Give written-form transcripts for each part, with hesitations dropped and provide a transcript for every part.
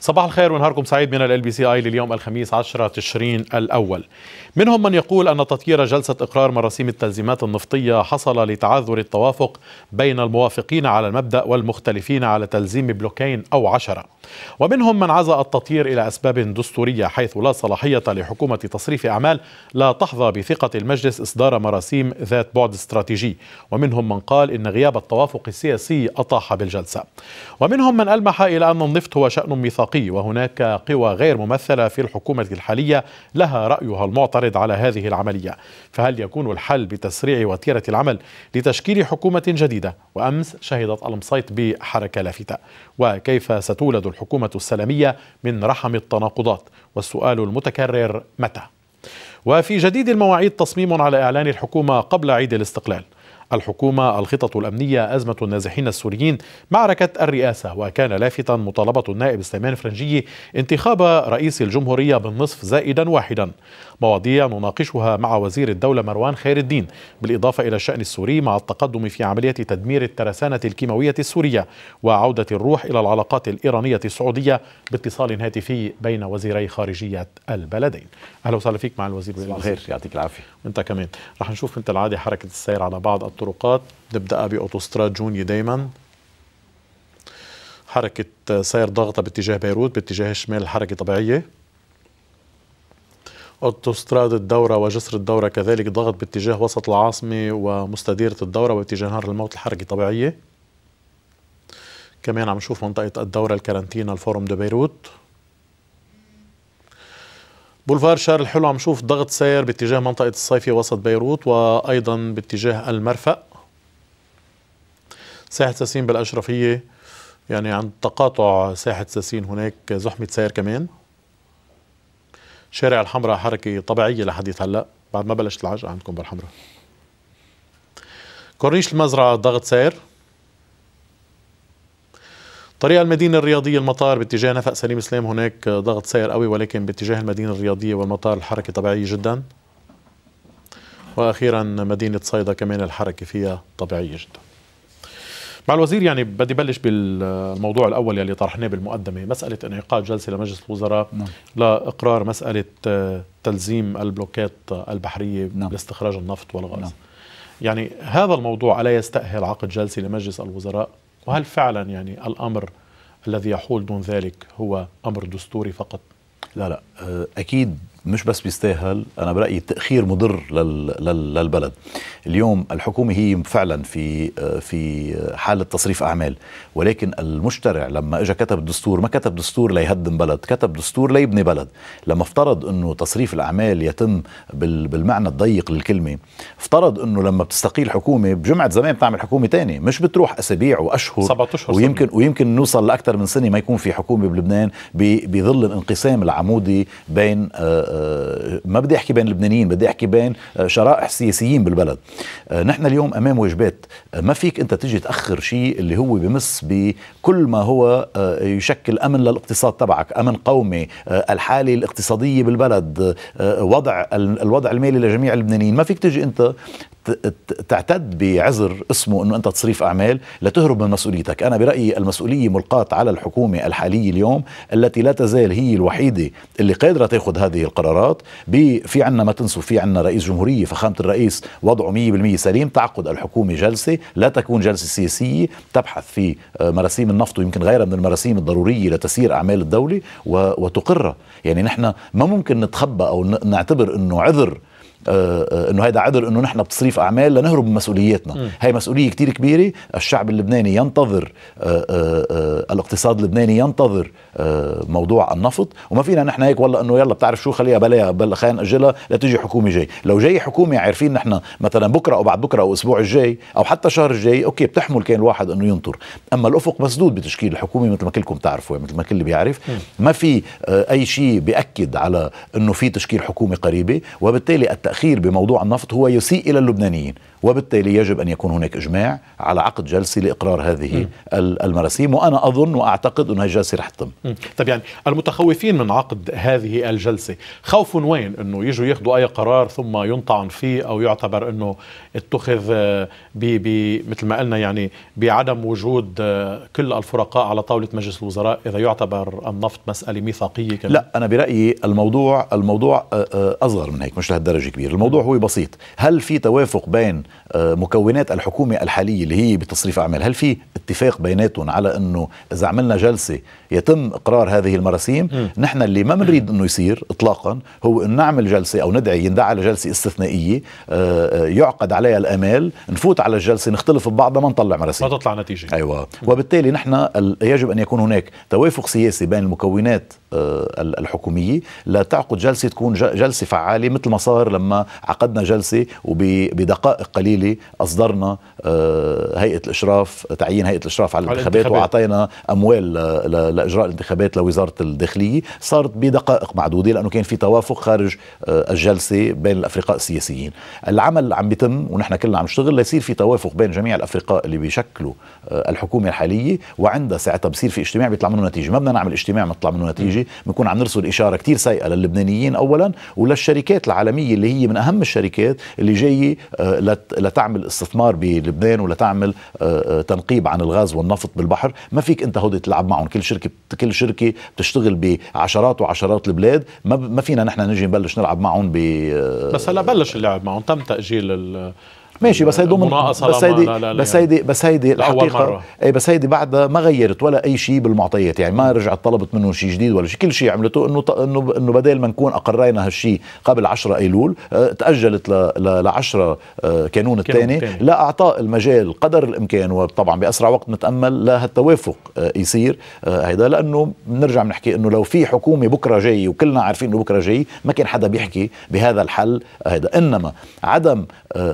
صباح الخير ونهاركم سعيد من LBC لليوم الخميس 10 تشرين الأول. منهم من يقول أن تطيير جلسة إقرار مراسيم التنظيمات النفطية حصل لتعذر التوافق بين الموافقين على المبدأ والمختلفين على تلزيم بلوكين أو 10، ومنهم من عزا التطيير إلى أسباب دستورية، حيث لا صلاحية لحكومة تصريف أعمال لا تحظى بثقة المجلس إصدار مراسيم ذات بعد استراتيجي، ومنهم من قال إن غياب التوافق السياسي أطاح بالجلسة، ومنهم من ألمح إلى أن النفط هو شأن ميثاقي وهناك قوى غير ممثلة في الحكومة الحالية لها رأيها المعترض على هذه العملية. فهل يكون الحل بتسريع وتيرة العمل لتشكيل حكومة جديدة؟ وأمس شهدت المصيط بحركة لافتة. وكيف ستولد الحكومة السلمية من رحم التناقضات؟ والسؤال المتكرر متى؟ وفي جديد المواعيد تصميم على إعلان الحكومة قبل عيد الاستقلال. الحكومة، الخطط الأمنية، أزمة النازحين السوريين، معركة الرئاسة، وكان لافتا مطالبة النائب سليمان فرنجي انتخاب رئيس الجمهورية بالنصف زائدا واحدا. مواضيع نناقشها مع وزير الدولة مروان خير الدين، بالإضافة إلى الشأن السوري مع التقدم في عملية تدمير الترسانة الكيماوية السورية وعودة الروح إلى العلاقات الإيرانية السعودية، باتصال هاتفي بين وزيري خارجية البلدين. أهلا وسهلا فيك مع الوزير. صباح الخير، يعطيك العافية. وانت كمان. رح نشوف مثل العادة حركة السير على بعض الطرقات. نبدأ بأوتوستراد جوني دايما، حركة سير ضغطة باتجاه بيروت، باتجاه الشمال الحركة طبيعية. أوتوستراد الدورة وجسر الدورة كذلك ضغط باتجاه وسط العاصمة ومستديرة الدورة واتجاه نهر الموت الحركة طبيعية. كمان عم نشوف منطقة الدورة، الكارنتينا، الفورم دو بيروت. بولفار شار الحلو عم نشوف ضغط سير باتجاه منطقة الصيفية وسط بيروت وأيضا باتجاه المرفأ. ساحة ساسين بالأشرفية، يعني عند تقاطع ساحة ساسين هناك زحمة سير كمان. شارع الحمراء حركة طبيعية لحديث هلا بعد ما بلشت العجقة عندكم بالحمراء. كورنيش المزرعة ضغط سير. طريق المدينة الرياضية المطار باتجاه نفق سليم سليم هناك ضغط سير قوي، ولكن باتجاه المدينة الرياضية والمطار الحركة طبيعية جدا. وأخيرا مدينة صيدا كمان الحركة فيها طبيعية جدا. مع الوزير، يعني بدي بلش بالموضوع الأول يلي طرحناه بالمقدمة، مسألة انعقاد جلسة لمجلس الوزراء لإقرار مسألة تلزيم البلوكات البحرية لاستخراج النفط والغاز. يعني هذا الموضوع ألا يستأهل عقد جلسة لمجلس الوزراء؟ وهل فعلا يعني الأمر الذي يحول دون ذلك هو أمر دستوري فقط؟ لا أكيد مش بس بيستاهل، أنا برأيي التأخير مضر للبلد. اليوم الحكومة هي فعلا في حالة تصريف أعمال، ولكن المشترع لما اجى كتب الدستور ما كتب دستور ليهدم بلد، كتب دستور ليبني بلد. لما افترض أنه تصريف الأعمال يتم بالمعنى الضيق للكلمة، افترض أنه لما بتستقيل حكومة بجمعة زمان بتعمل حكومة تانية، مش بتروح أسابيع وأشهر 7 أشهر ويمكن نوصل لأكثر من سنة ما يكون في حكومة بلبنان بظل الانقسام العمودي بين ما بدي أحكي بين اللبنانيين، بدي أحكي بين شرائح سياسيين بالبلد. نحن اليوم أمام واجبات، ما فيك أنت تجي تأخر شيء اللي هو بمس بكل ما هو يشكل أمن للاقتصاد تبعك، أمن قومي، الحالة الاقتصادية بالبلد، الوضع المالي لجميع اللبنانيين. ما فيك تجي أنت تعتد بعذر اسمه أنه أنت تصريف أعمال لتهرب من مسؤوليتك. أنا برأيي المسؤولية ملقاة على الحكومة الحالية اليوم التي لا تزال هي الوحيدة اللي قادرة تأخذ هذه القرارات. في عنا ما تنسوا، في عنا رئيس جمهورية، فخامة الرئيس وضعه 100% سليم. تعقد الحكومة جلسة، لا تكون جلسة سياسية، تبحث في مراسيم النفط ويمكن غيرها من المراسيم الضرورية لتسيير أعمال الدولة وتقرها. يعني نحن ما ممكن نتخبى أو نعتبر أنه عذر، انه هيدا عذر انه نحن بتصريف اعمال لنهرب من مسؤولياتنا. هاي مسؤوليه كتير كبيره. الشعب اللبناني ينتظر، الاقتصاد اللبناني ينتظر موضوع النفط، وما فينا نحن هيك والله انه يلا بتعرف شو خليها بلا خلينا ناجلها لتجي حكومه جاي. لو جاي حكومه عارفين نحن مثلا بكره او بعد بكره او اسبوع الجاي او حتى شهر الجاي، اوكي بتحمل كان الواحد انه ينطر. اما الافق مسدود بتشكيل الحكومه مثل ما كلكم تعرفوا، مثل ما كل اللي بيعرف. ما في اي شيء بياكد على انه في تشكيل حكومه قريبه، وبالتالي التأخير بموضوع النفط هو يسيء إلى اللبنانيين، وبالتالي يجب أن يكون هناك إجماع على عقد جلسة لإقرار هذه المراسيم، وأنا أظن وأعتقد أن هذه الجلسة رح تتم. طيب يعني المتخوفين من عقد هذه الجلسة خوف وين؟ أنه يجوا ياخذوا أي قرار ثم ينطعن فيه، أو يعتبر أنه اتخذ مثل ما قلنا يعني بعدم وجود كل الفرقاء على طاولة مجلس الوزراء، إذا يعتبر النفط مسألة ميثاقية كمان؟ لا، أنا برأيي الموضوع أصغر من هيك، مش لهالدرجة كبير. الموضوع هو بسيط. هل في توافق بين مكونات الحكومة الحالية اللي هي بتصريف أعمال؟ هل في اتفاق بيناتهم على أنه إذا عملنا جلسة يتم إقرار هذه المراسيم؟ نحن اللي ما بنريد أنه يصير إطلاقا هو أن نعمل جلسة أو يندعى لجلسة استثنائية يعقد عليها الآمال، نفوت على الجلسة نختلف ببعضها، ما نطلع مراسيم، ما تطلع نتيجة. أيوة. وبالتالي نحن يجب أن يكون هناك توافق سياسي بين المكونات الحكومية لتعقد جلسة تكون جلسة فعالة، مثل ما صار لما عقدنا جلسة وبدقائق قليلة أصدرنا هيئة الإشراف، تعيين هيئة الإشراف على الانتخابات، وأعطينا أموال لإجراء الانتخابات لوزارة الداخلية. صارت بدقائق معدودة لأنه كان في توافق خارج الجلسة بين الأفرقاء السياسيين. العمل عم بيتم ونحن كلنا عم نشتغل ليصير في توافق بين جميع الأفرقاء اللي بيشكلوا الحكومة الحالية، وعندها ساعتها بصير في اجتماع بيطلع منه نتيجة. ما بدنا نعمل اجتماع ما تطلع منه نتيجة، بنكون عم نرسل إشارة كتير سيئة للبنانيين أولا، وللشركات العالمية اللي هي من أهم الشركات اللي جاية لتعمل استثمار بلبنان ولتعمل تنقيب عن الغاز والنفط بالبحر. ما فيك أنت هودي تلعب معهم، كل شركة بتشتغل بعشرات وعشرات البلاد، ما فينا نحن نجي نبلش نلعب معهم بس هلا بلش اللعب معهم، تم تأجيل ماشي، بس هيدي الحقيقة بس هيدي بعدها ما غيرت ولا أي شيء بالمعطيات، يعني ما رجعت طلبت منه شيء جديد ولا شيء. كل شيء عملته إنه بدل ما نكون أقرينا هالشيء قبل 10 أيلول تأجلت ل10 كانون الثاني لأعطاء المجال قدر الإمكان، وطبعا بأسرع وقت نتأمل لهالتوافق يصير هيدا. لأنه بنرجع بنحكي إنه لو في حكومة بكرة جاي وكلنا عارفين إنه بكرة جاي، ما كان حدا بيحكي بهذا الحل هيدا. إنما عدم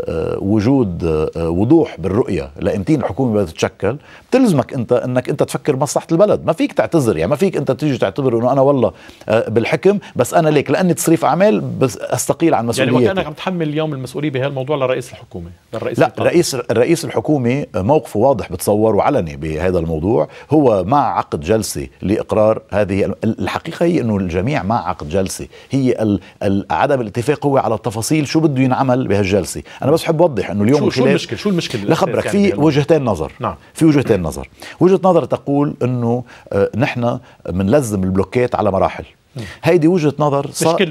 وجود وضوح بالرؤية لإمتين الحكومة بدها تتشكل بتلزمك انك انت تفكر مصلحة البلد. ما فيك تعتذر، يعني ما فيك انت تيجي تعتبر انه انا والله بالحكم بس انا ليك لاني تصريف اعمال بس استقيل عن مسؤوليتي. يعني وكأنك عم تحمل اليوم المسؤولية بهالموضوع لرئيس الحكومة؟ لا، الرئيس الحكومة موقفه واضح بتصور وعلني بهذا الموضوع، هو مع عقد جلسة لإقرار هذه. الحقيقة هي انه الجميع مع عقد جلسة، هي عدم الاتفاق هو على التفاصيل شو بده ينعمل بهالجلسة. انا بس حب اوضح انه اليوم شو المشكلة لخبرك يعني في وجهتين نظر. نعم. في وجهتين نظر. وجهة نظر تقول انه نحن منلزم البلوكات على مراحل. هيدي وجهة نظر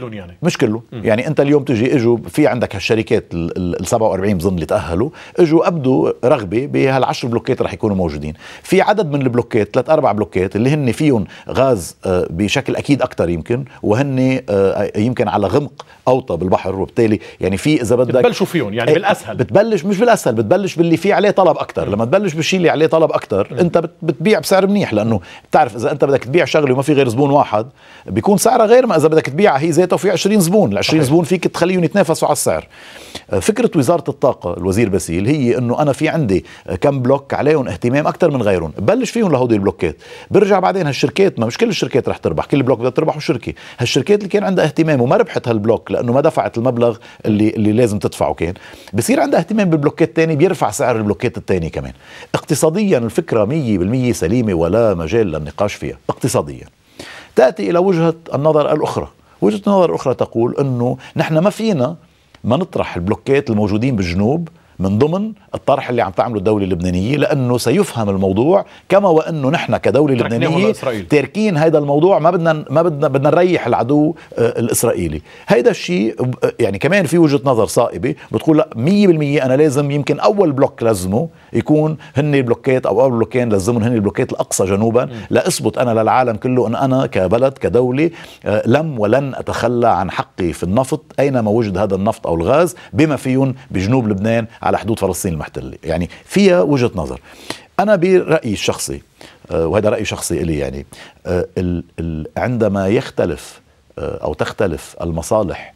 مش كله يعني انت اليوم اجوا في عندك هالشركات ال 47 بظن اللي تأهلوا، اجوا ابدوا رغبة بهال10 بلوكات رح يكونوا موجودين. في عدد من البلوكات 3-4 بلوكات اللي هن فيهم غاز بشكل اكيد اكتر يمكن، وهن يمكن على غمق اوطى بالبحر، وبالتالي يعني في اذا بدك بتبلشوا فيهم يعني بالاسهل. بتبلش مش بالاسهل، بتبلش باللي فيه عليه طلب اكتر. لما تبلش بالشيء اللي عليه طلب اكتر انت بتبيع بسعر منيح، لانه بتعرف اذا انت بدك تبيع شغله وما في غير زبون واحد بيكون سعرها غير ما اذا بدك تبيعها هي ذاتها وفي 20 زبون. ال20 زبون فيك تخليهم يتنافسوا على السعر. فكرة وزارة الطاقة الوزير باسيل هي انه انا في عندي كم بلوك عليهم اهتمام اكثر من غيرهم، بلش فيهم لهودي البلوكات. برجع بعدين هالشركات، ما مش كل الشركات رح تربح، كل بلوك بدها تربح شركة. هالشركات اللي كان عندها اهتمام وما ربحت هالبلوك لانه ما دفعت المبلغ اللي لازم تدفعه، كان بصير عندها اهتمام بالبلوكات تاني، بيرفع سعر البلوكات التاني كمان. اقتصاديا الفكرة 100% سليمة ولا مجال للنقاش فيها اقتصاديا. تأتي إلى وجهة النظر الأخرى. وجهة النظر الأخرى تقول أنه نحن ما فينا ما نطرح البلوكات الموجودين بالجنوب من ضمن الطرح اللي عم تعمله الدولة اللبنانية، لأنه سيفهم الموضوع كما وأنه نحن كدولة لبنانية تاركين هذا الموضوع، ما بدنا نريح العدو الإسرائيلي. هذا الشيء يعني كمان في وجهة نظر صائبة بتقول لا 100% أنا لازم يمكن أول بلوك لازمه يكون هن البلوكات أو أول بلوكين لازمهم هن البلوكات الأقصى جنوبا، لأثبت أنا للعالم كله أن أنا كبلد كدولة لم ولن أتخلى عن حقي في النفط أينما وجد هذا النفط أو الغاز، بما فيهم بجنوب لبنان على حدود فلسطين المحتلة. يعني فيها وجهة نظر. أنا برأيي الشخصي وهذا رأي شخصي إلي، يعني عندما يختلف أو تختلف المصالح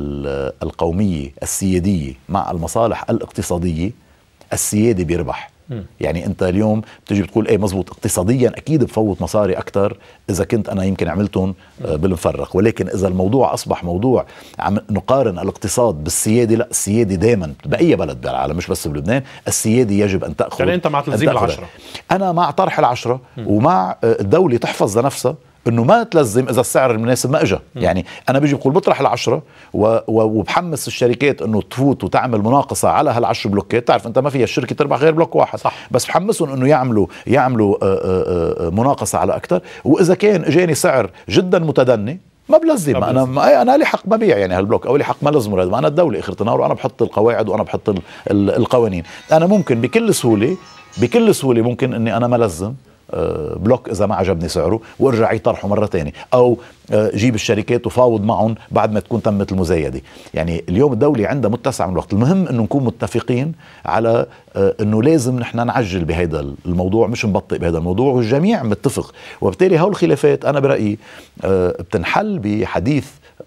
القومية السيادية مع المصالح الاقتصادية، السيادي بيربح يعني انت اليوم بتجي بتقول ايه مزبوط، اقتصاديا اكيد بفوت مصاري اكثر اذا كنت انا يمكن عملتهم بالمفرق، ولكن اذا الموضوع اصبح موضوع عم نقارن الاقتصاد بالسياده، لا السياده دائما باي بلد بالعالم مش بس بلبنان، السياده يجب ان تاخذ. يعني انت مع تلزيم ال10؟ انا مع طرح ال10 ومع الدوله تحفظ لنفسها انه ما تلزم اذا السعر المناسب ما اجى. يعني انا بيجي بقول بطرح ال10 وبحمس الشركات انه تفوت وتعمل مناقصه على هال10 بلوكات. تعرف انت ما فيها الشركه تربح غير بلوك واحد، صح. بس بحمسهم انه يعملوا مناقصه على اكثر، واذا كان اجاني سعر جدا متدني ما بلزم. انا لي حق مبيع يعني هالبلوك، او لي حق ما لزمه. ما انا الدوله اخر النهار وانا بحط القواعد وانا بحط القوانين. انا ممكن بكل سهوله ممكن اني انا ما لزم بلوك اذا ما عجبني سعره وارجع يطرحه مره ثانيه، او جيب الشركات وفاوض معهم بعد ما تكون تمت المزايده. يعني اليوم الدوله عندها متسع من الوقت. المهم انه نكون متفقين على انه لازم نحن نعجل بهذا الموضوع، مش نبطئ بهذا الموضوع، والجميع متفق. وبالتالي هول الخلافات انا برايي بتنحل بحديث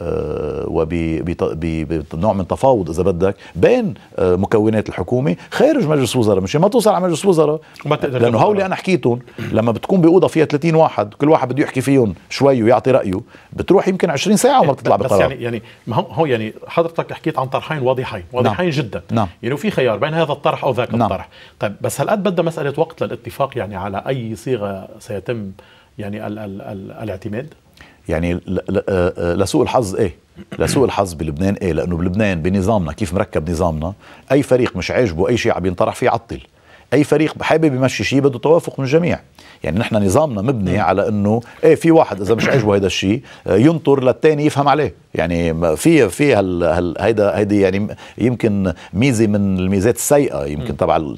وبنوع من تفاوض اذا بدك بين مكونات الحكومه خارج مجلس وزراء، مش ما توصل على مجلس وزراء، لانه هول انا حكيتهم لما بتكون باوضه فيها 30 واحد كل واحد بده يحكي فيهم شوي ويعطي رايه، بتروح يمكن 20 ساعه وما بتطلع بقرار. بس يعني ما هو يعني حضرتك حكيت عن طرحين واضحين نعم. جدا نعم. يعني في خيار بين هذا الطرح او ذاك نعم. الطرح. طيب بس هل بدها مساله وقت للاتفاق يعني على اي صيغه سيتم يعني الاعتماد؟ يعني لسوء الحظ لسوء الحظ بلبنان لانه بلبنان بنظامنا كيف مركب نظامنا، اي فريق مش عاجبه اي شيء عم ينطرح فيه يعطل. اي فريق حابب يمشي شيء بده توافق من الجميع. يعني نحن نظامنا مبني على انه في واحد اذا مش عاجبه هذا الشيء ينطر للثاني يفهم عليه. يعني في هيدا يعني يمكن ميزه من الميزات السيئه يمكن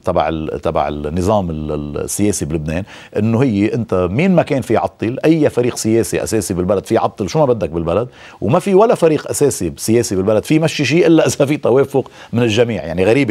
تبع النظام السياسي بلبنان، انه هي انت مين ما كان في يعطل، اي فريق سياسي اساسي بالبلد في يعطل شو ما بدك بالبلد، وما في ولا فريق اساسي سياسي بالبلد في مشي شيء الا اذا في توافق من الجميع. يعني غريبه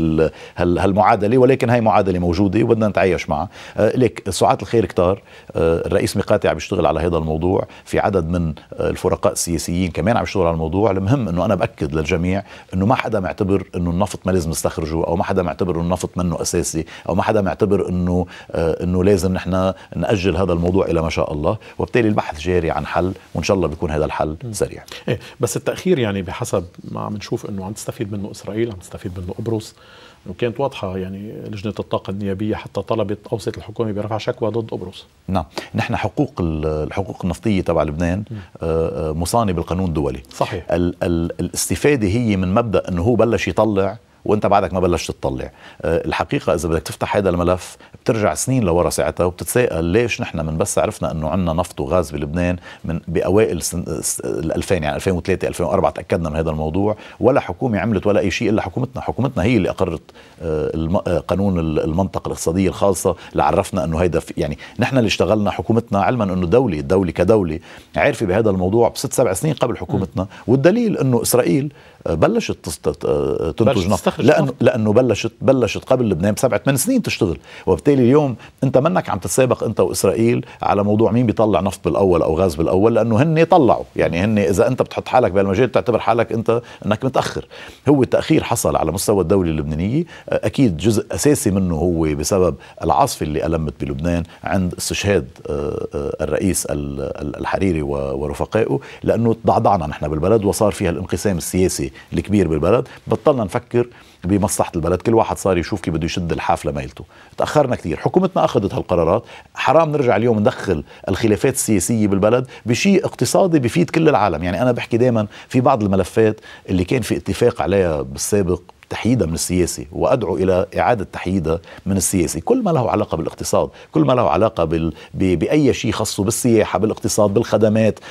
هالمعادله، ولكن هي معادله موجوده وبدنا نتعايش معها. ليك ساعات الخير كتار، الرئيس ميقاتي عم يشتغل على هذا الموضوع، في عدد من الفرقاء السياسيين كمان عم يشتغل على الموضوع. المهم انه انا باكد للجميع انه ما حدا معتبر انه النفط ما لازم نستخرجه، او ما حدا معتبر انه النفط منه اساسي، او ما حدا معتبر انه لازم نحن ناجل هذا الموضوع الى ما شاء الله. وبالتالي البحث جاري عن حل، وان شاء الله بيكون هذا الحل سريع. بس التاخير يعني بحسب ما عم نشوف انه عم تستفيد منه اسرائيل، عم تستفيد منه قبرص، وكانت واضحة يعني لجنة الطاقة النيابية حتى طلبت أوصت الحكومة برفع شكوى ضد قبرص. نعم، نحن الحقوق النفطية تبع لبنان مصانة بالقانون الدولي. صحيح. الاستفادة هي من مبدأ أنه هو بلش يطلع وانت بعدك ما بلشت تطلع. الحقيقة إذا بدك تفتح هذا الملف بترجع سنين لورا ساعتها وبتتساءل ليش نحن من بس عرفنا أنه عندنا نفط وغاز بلبنان من بأوائل 2000 يعني 2003 2004 تأكدنا من هذا الموضوع، ولا حكومة عملت ولا أي شيء إلا حكومتنا هي اللي أقرت قانون المنطقة الاقتصادية الخاصة اللي عرفنا أنه هيدا يعني نحن اللي اشتغلنا. حكومتنا علما أنه الدولة كدولة عارفة بهذا الموضوع ب6-7 سنين قبل حكومتنا، والدليل أنه إسرائيل بلشت تنتج نفط لأنه بلشت قبل لبنان ب7-8 سنين تشتغل. وبالتالي اليوم أنت منك عم تتسابق أنت وإسرائيل على موضوع مين بيطلع نفط بالأول أو غاز بالأول، لأنه هن طلعوا. يعني هن إذا أنت بتحط حالك بهالمجال تعتبر حالك أنت أنك متأخر. هو التأخير حصل على مستوى الدولة اللبنانية، أكيد جزء أساسي منه هو بسبب العاصفة اللي ألمت بلبنان عند استشهاد الرئيس الحريري ورفقائه، لأنه ضعضعنا نحن بالبلد وصار فيها الانقسام السياسي الكبير بالبلد. بطلنا نفكر بمصلحة البلد، كل واحد صار يشوف كيف بده يشد الحافلة ميلته. تأخرنا كثير، حكومتنا أخذت هالقرارات. حرام نرجع اليوم ندخل الخلافات السياسية بالبلد بشيء اقتصادي بفيد كل العالم. يعني أنا بحكي دائما في بعض الملفات اللي كان في اتفاق عليها بالسابق تحييدها من السياسي، وأدعو إلى إعادة تحييدها من السياسي. كل ما له علاقة بالاقتصاد، كل ما له علاقة بأي شيء خاصه بالسياحة، بالاقتصاد، بالخدمات،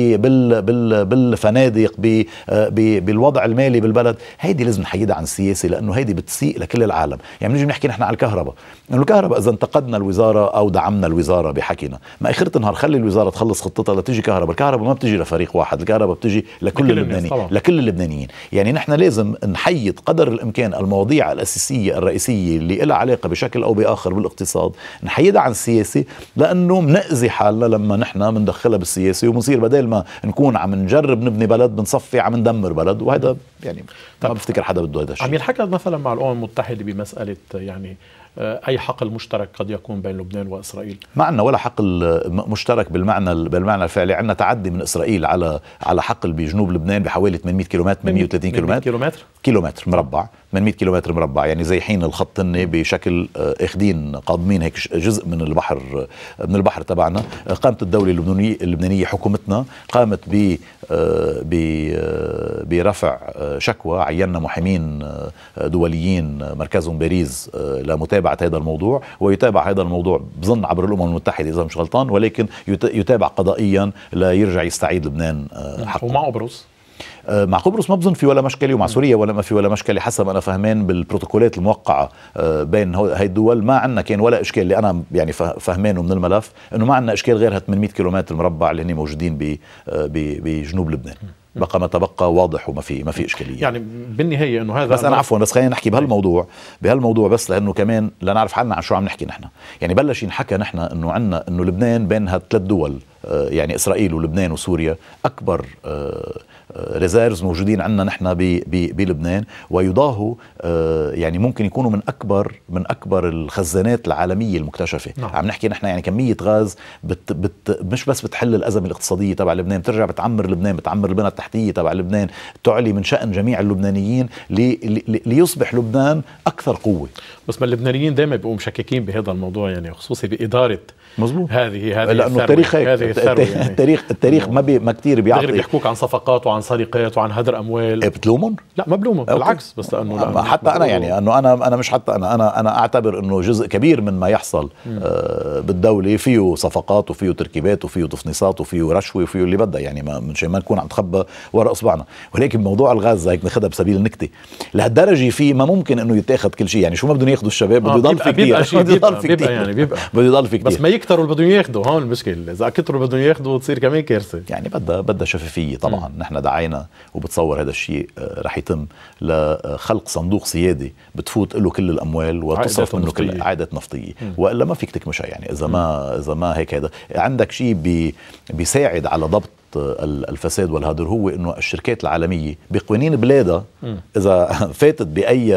بالفنادق، بالوضع المالي بالبلد، هيدي لازم نحيدها عن السياسي، لأنه هيدي بتسيء لكل العالم. يعني بنيجي نحكي نحن على الكهرباء، إنه الكهرباء إذا انتقدنا الوزارة أو دعمنا الوزارة بحكينا، ما آخرة النهار خلي الوزارة تخلص خطتها لتيجي كهرباء. الكهرباء ما بتجي لفريق واحد، الكهرباء بتجي لكل اللبنانيين. يعني نحن لازم نحيد قدر بقدر الإمكان المواضيع الأساسية الرئيسية اللي لها علاقة بشكل أو بآخر بالاقتصاد نحيدها عن السياسة، لأنه منأذي حالنا لما نحن بندخلها بالسياسة ومصير بدل ما نكون عم نجرب نبني بلد بنصفي عم ندمر بلد، وهذا يعني ما بفتكر حدا بده هذا الشيء. عم ينحكى مثلا مع الأمم المتحدة بمسألة يعني أي حقل مشترك قد يكون بين لبنان وإسرائيل؟ ما عندنا ولا حقل مشترك بالمعنى الفعلي. عندنا تعدي من إسرائيل على حقل بجنوب لبنان بحوالي 800 كيلومتر 830 كيلومتر مربع 800 كيلومتر مربع، يعني زي حين الخط بشكل اخدين قاضمين هيك جزء من البحر تبعنا. قامت الدولة اللبنانية حكومتنا قامت برفع شكوى، عينا محامين دوليين مركزهم باريس لمتابعة هذا الموضوع، ويتابع هذا الموضوع بظن عبر الأمم المتحدة إذا مش غلطان، ولكن يتابع قضائيا ليرجع يستعيد لبنان حقه. ومع قبرص؟ مع قبرص ما بظن في ولا مشكلة، ومع سوريا ولا ما في ولا مشكلة حسب أنا فهمان بالبروتوكولات الموقعة بين هاي الدول. ما عندنا كان ولا إشكال اللي أنا يعني فهمانه من الملف، إنه ما عندنا إشكال غير 800 كيلومتر مربع اللي هني موجودين بجنوب لبنان. بقى ما تبقى واضح وما في إشكالية. يعني بالنهاية إنه هذا بس أنا عفوا بس خلينا نحكي بهالموضوع بس لأنه كمان لا نعرف حالنا عن شو عم نحكي نحن. يعني بلش ينحكى نحن إنه لبنان بين هالثلاث دول، يعني إسرائيل ولبنان وسوريا أكبر ريزيرفز موجودين عندنا نحن بلبنان، ويضاهوا يعني ممكن يكونوا من أكبر الخزانات العالمية المكتشفة. نعم. عم نحكي نحن يعني كمية غاز مش بس بتحل الأزمة الاقتصادية تبع لبنان، بترجع بتعمر لبنان، بتعمر البنى التحتية تبع لبنان، تعلي من شأن جميع اللبنانيين ليصبح لبنان أكثر قوة. بس ما اللبنانيين دائما بيبقوا مشككين بهذا الموضوع، يعني خصوصي بإدارة مظبوط هذه لأنه التاريخ هيك. يعني التاريخ ما كتير بيعطي. بيحكوك عن صفقات وعن سرقات وعن هدر اموال. بتلومهم؟ لا ما بلومهم، بالعكس، بس لانه حتى انا يعني انه انا مش حتى انا اعتبر انه جزء كبير من ما يحصل بالدوله فيه صفقات وفيه تركيبات وفيه تفنيصات وفيه رشوه وفيه اللي بدها، يعني ما نكون عم نتخبى وراء اصبعنا. ولكن موضوع الغاز هيك ناخذها بسبيل النكته لهالدرجه، فيه ما ممكن انه يتاخذ كل شيء. يعني شو ما بدهم ياخذوا الشباب بده يضل في كثير، بده يضل في كثير، بس ما يكتروا اللي بدهم ياخذوا. هون المشكله اذا كتروا بدهم ياخذوا تصير كمان كارثه. يعني بدها شفافيه طبعا. نحن دعينا وبتصور هذا الشيء رح يتم لخلق صندوق سيادي بتفوت له كل الاموال وتصرف منه كل عائدات نفطيه، والا ما فيك تكمشها. يعني اذا ما هيك هذا عندك شيء بيساعد على ضبط الفساد والهدر، هو انه الشركات العالميه بقوانين بلادها اذا فاتت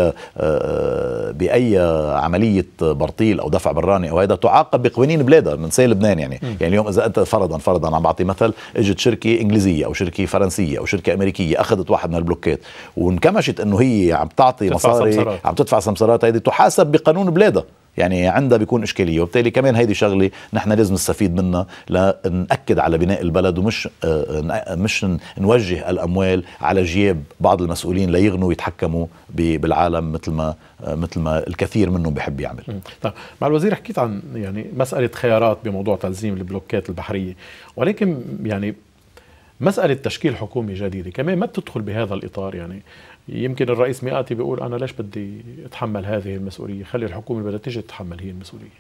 باي عمليه برطيل او دفع براني او هذا تعاقب بقوانين بلادها من سي لبنان. يعني اليوم اذا انت فرضا عم بعطي مثل، اجت شركه انجليزيه او شركه فرنسيه او شركه امريكيه اخذت واحد من البلوكات وانكمشت انه هي عم تعطي مصاري، عم تدفع سمسارات، هيدي تحاسب بقانون بلادها. يعني عندها بيكون إشكالية، وبالتالي كمان هيدي شغلة نحن لازم نستفيد منها لنأكد على بناء البلد، ومش مش نوجه الأموال على جياب بعض المسؤولين ليغنوا ويتحكموا بالعالم مثل ما الكثير منهم بيحب يعمل. طيب مع الوزير حكيت عن يعني مسألة خيارات بموضوع تنظيم البلوكات البحرية، ولكن يعني مسألة تشكيل حكومة جديدة كمان ما بتدخل بهذا الإطار. يعني يمكن الرئيس مئاتي بيقول أنا ليش بدي أتحمل هذه المسؤولية، خلي الحكومة اللي بدها تيجي تتحمل هي المسؤولية.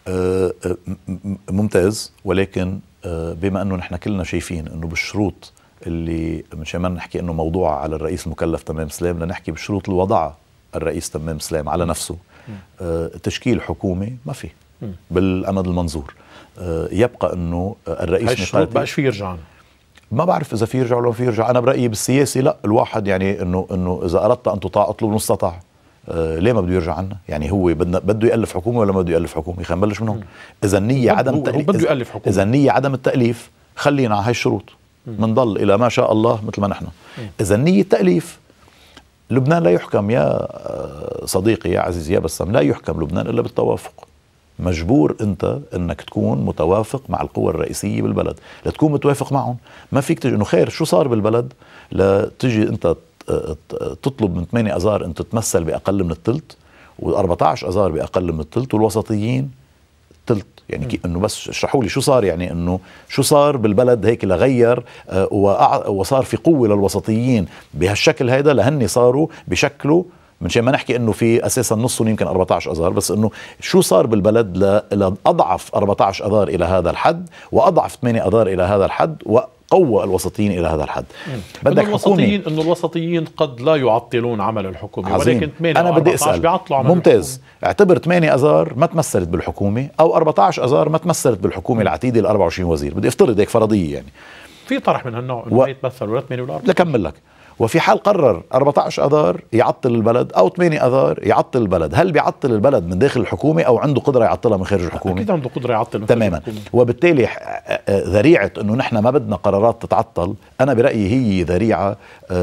ممتاز، ولكن بما أنه نحن كلنا شايفين أنه بالشروط اللي مش ما نحكي أنه موضوع على الرئيس المكلف تمام سلام، لنحكي بالشروط اللي وضعها الرئيس تمام سلام على نفسه، تشكيل حكومة ما في بالأمد المنظور. يبقى أنه الرئيس الشروط بقاش فيه يرجع عنه. ما بعرف اذا في يرجع ولا ما في يرجع. انا برايي بالسياسه لا، الواحد يعني انه اذا اردت ان تطاع اطلب المستطاع. ليه ما بده يرجع عنا؟ يعني هو بده يالف حكومه ولا ما بده يالف حكومه؟ خلينا نبلش من هون. اذا النيه عدم التاليف، اذا النيه عدم التاليف خلينا على هاي الشروط، بنضل الى ما شاء الله مثل ما نحن. اذا النيه التاليف، لبنان لا يحكم يا صديقي يا عزيزي يا بسام، لا يحكم لبنان الا بالتوافق. مجبور انت انك تكون متوافق مع القوى الرئيسيه بالبلد، لتكون متوافق معهم. ما فيك تجي انه خير شو صار بالبلد لتجي انت تطلب من 8 اذار انت تتمثل باقل من الثلث، و14 اذار باقل من الثلث، والوسطيين ثلث. يعني انه بس اشرحوا لي شو صار، يعني انه شو صار بالبلد هيك لغير وصار في قوه للوسطيين بهالشكل هيدا، لهني صاروا بشكله من شيء ما نحكي انه في اساسا نصهم يمكن 14 اذار، بس انه شو صار بالبلد لاضعف 14 اذار الى هذا الحد، واضعف 8 اذار الى هذا الحد، قوى الوسطيين الى هذا الحد. بدك حكومه انه الوسطيين قد لا يعطلون عمل الحكومه، عظيم. ولكن 8 انا بدي اسال بيعطلوا عمل ممتاز الحكومة. اعتبر 8 اذار ما تمثلت بالحكومه او 14 اذار ما تمثلت بالحكومه العتيده ال 24 وزير، بدي افترض هيك فرضيه يعني في طرح من هالنوع انه ما يتمثل ولا 8 ولا 14. لكمل لك. وفي حال قرر 14 اذار يعطل البلد او 8 اذار يعطل البلد، هل بيعطل البلد من داخل الحكومه او عنده قدره يعطلها من خارج الحكومه؟ اكيد عنده قدره يعطل من تماما. وبالتالي ذريعه انه نحن ما بدنا قرارات تتعطل، انا برايي هي ذريعه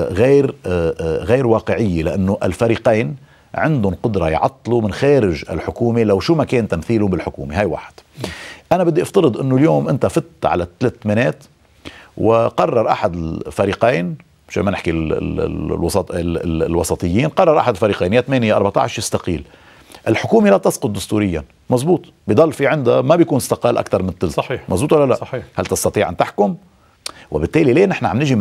غير واقعيه، لانه الفريقين عندهم قدره يعطلوا من خارج الحكومه لو شو ما كان تمثيله بالحكومه. هاي واحد. انا بدي افترض انه اليوم انت فت على 3 8 وقرر احد الفريقين، مش ما نحكي الوسطيين، قرر احد الفريقين يا 8 يا 14 يستقيل. الحكومه لا تسقط دستوريا، مزبوط، بضل في عندها ما بيكون استقال اكثر من ثلث. صحيح. مزبوط ولا لا؟ صحيح. هل تستطيع ان تحكم؟ وبالتالي ليه نحن عم نجي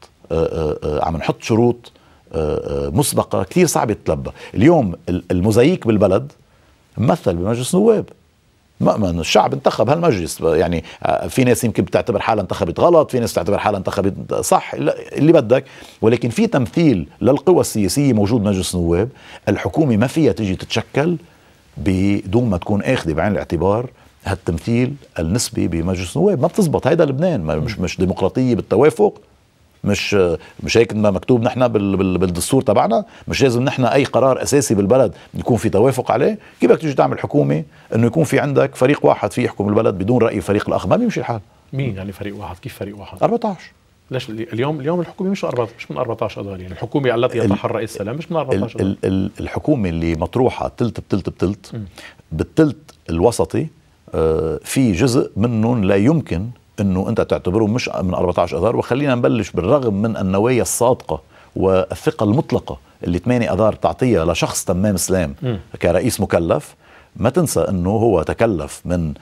عم نحط شروط مسبقه كثير صعبه تتلبى. اليوم الموزاييك بالبلد ممثل بمجلس نواب، الشعب انتخب هالمجلس، يعني في ناس يمكن بتعتبر حالها انتخبت غلط، في ناس بتعتبر حالها انتخبت صح، اللي بدك، ولكن في تمثيل للقوى السياسية موجود مجلس نواب. الحكومة ما فيها تجي تتشكل بدون ما تكون اخذة بعين الاعتبار هالتمثيل النسبي بمجلس نواب. ما بتزبط، هيدا لبنان مش ديمقراطية بالتوافق، مش هيك ما مكتوب نحن بالدستور تبعنا. مش لازم نحن اي قرار اساسي بالبلد يكون في توافق عليه. كيف بدك تيجي تعمل حكومه انه يكون في عندك فريق واحد فيه يحكم البلد بدون راي الفريق الاخر؟ ما بيمشي الحال. مين يعني فريق واحد؟ كيف فريق واحد؟ 14. ليش اليوم الحكومه مش من 14 اذار؟ يعني الحكومه التي يطرحها الرئيس السلام مش من 14 أذار. الحكومه اللي مطروحه تلت بتلت بالتلت الوسطي في جزء منهم لا يمكن انه انت تعتبره مش من 14 اذار. وخلينا نبلش بالرغم من النوايا الصادقه والثقه المطلقه اللي 8 اذار تعطيها لشخص تمام اسلام كرئيس مكلف، ما تنسى انه هو تكلف من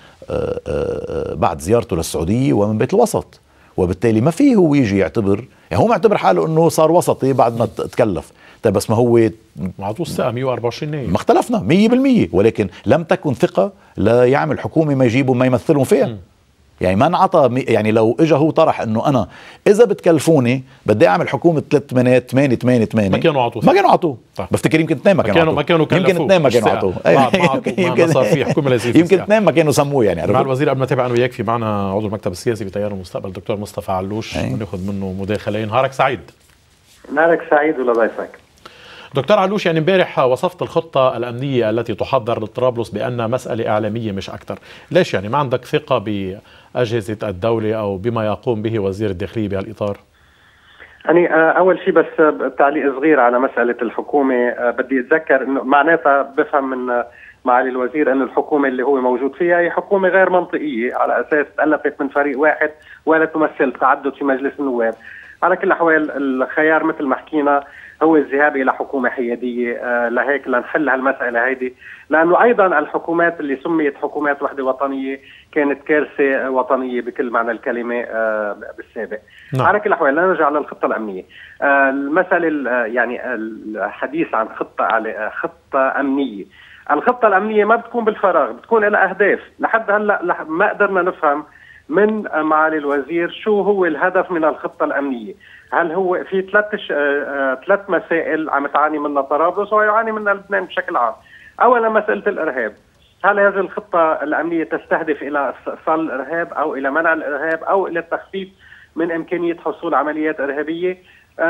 بعد زيارته للسعوديه ومن بيت الوسط، وبالتالي ما فيه هو يجي يعتبر، يعني هو معتبر حاله انه صار وسطي بعد ما تكلف. طيب بس ما هو معطوه الثقه 124 نايب، ما اختلفنا 100%، ولكن لم تكن ثقه لا يعمل حكومه ما يجيبوا ما يمثلهم فيها. يعني ما انعطى، يعني لو اجى هو طرح انه انا اذا بتكلفوني بدي اعمل حكومه 3 8 ما كانوا عطوه. بفتكر يمكن 2 ما كانوا كلفوه، يمكن 2 ما كانوا عطوه، يمكن صار في حكومه لذيذه، يمكن 2 ما كانوا سموه. يعني مع الوزير قبل ما تابع انه وياك في معنا عضو المكتب السياسي بتيار المستقبل دكتور مصطفى علوش، وناخذ منه مداخله. نهارك سعيد. نهارك سعيد ولضيفك. دكتور علوش، يعني امبارح وصفت الخطة الأمنية التي تحضر لطرابلس بأنها مسألة إعلامية مش أكثر. ليش يعني ما عندك ثقة بأجهزة الدولة أو بما يقوم به وزير الداخلية بهالإطار؟ يعني أول شيء بس تعليق صغير على مسألة الحكومة. بدي أتذكر إنه معناتها بفهم من معالي الوزير أن الحكومة اللي هو موجود فيها هي حكومة غير منطقية، على أساس تألفت من فريق واحد ولا تمثل تعدد في مجلس النواب. على كل الأحوال الخيار مثل ما حكينا هو الذهاب إلى حكومة حيادية، لهيك لنحل هالمسألة هيدي، لأنه أيضا الحكومات اللي سميت حكومات وحدة وطنية كانت كارثة وطنية بكل معنى الكلمة بالسابق. نعم. على كل الأحوال نرجع للخطة الأمنية. المسألة يعني الحديث عن خطة أمنية. الخطة الأمنية ما بتكون بالفراغ، بتكون لها أهداف. لحد هلأ ما قدرنا نفهم من معالي الوزير شو هو الهدف من الخطة الأمنية. هل هو في ثلاث مسائل عم تعاني منها طرابلس ويعاني منها لبنان بشكل عام. أولا مسألة الإرهاب، هل هذه الخطة الأمنية تستهدف إلى إيصال الإرهاب أو إلى منع الإرهاب أو إلى التخفيف من إمكانية حصول عمليات إرهابية؟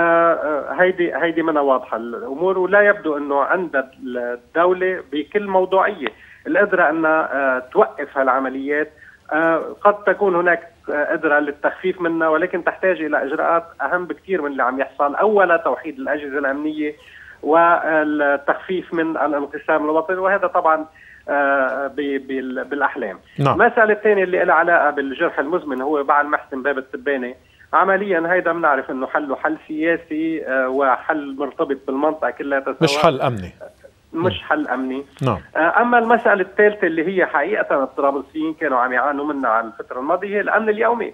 هيدي منها واضحة الأمور، ولا يبدو أنه عند الدولة بكل موضوعية القدرة أن توقف هالعمليات. قد تكون هناك قدرة للتخفيف منها، ولكن تحتاج إلى إجراءات أهم بكثير من اللي عم يحصل. أولا توحيد الأجهزة الأمنية والتخفيف من الانقسام الوطني، وهذا طبعا بالأحلام. نعم. مسألة الثانية اللي لها علاقة بالجرح المزمن هو بعد محسن باب التبانة. عمليا هيدا بنعرف انه حله حل سياسي وحل مرتبط بالمنطقة كلها تسوا، مش حل أمني. مش حل أمني. نعم. أما المسألة الثالثة اللي هي حقيقة الطرابلسيين كانوا عم يعانوا منها على الفترة الماضية هي الأمن اليومي،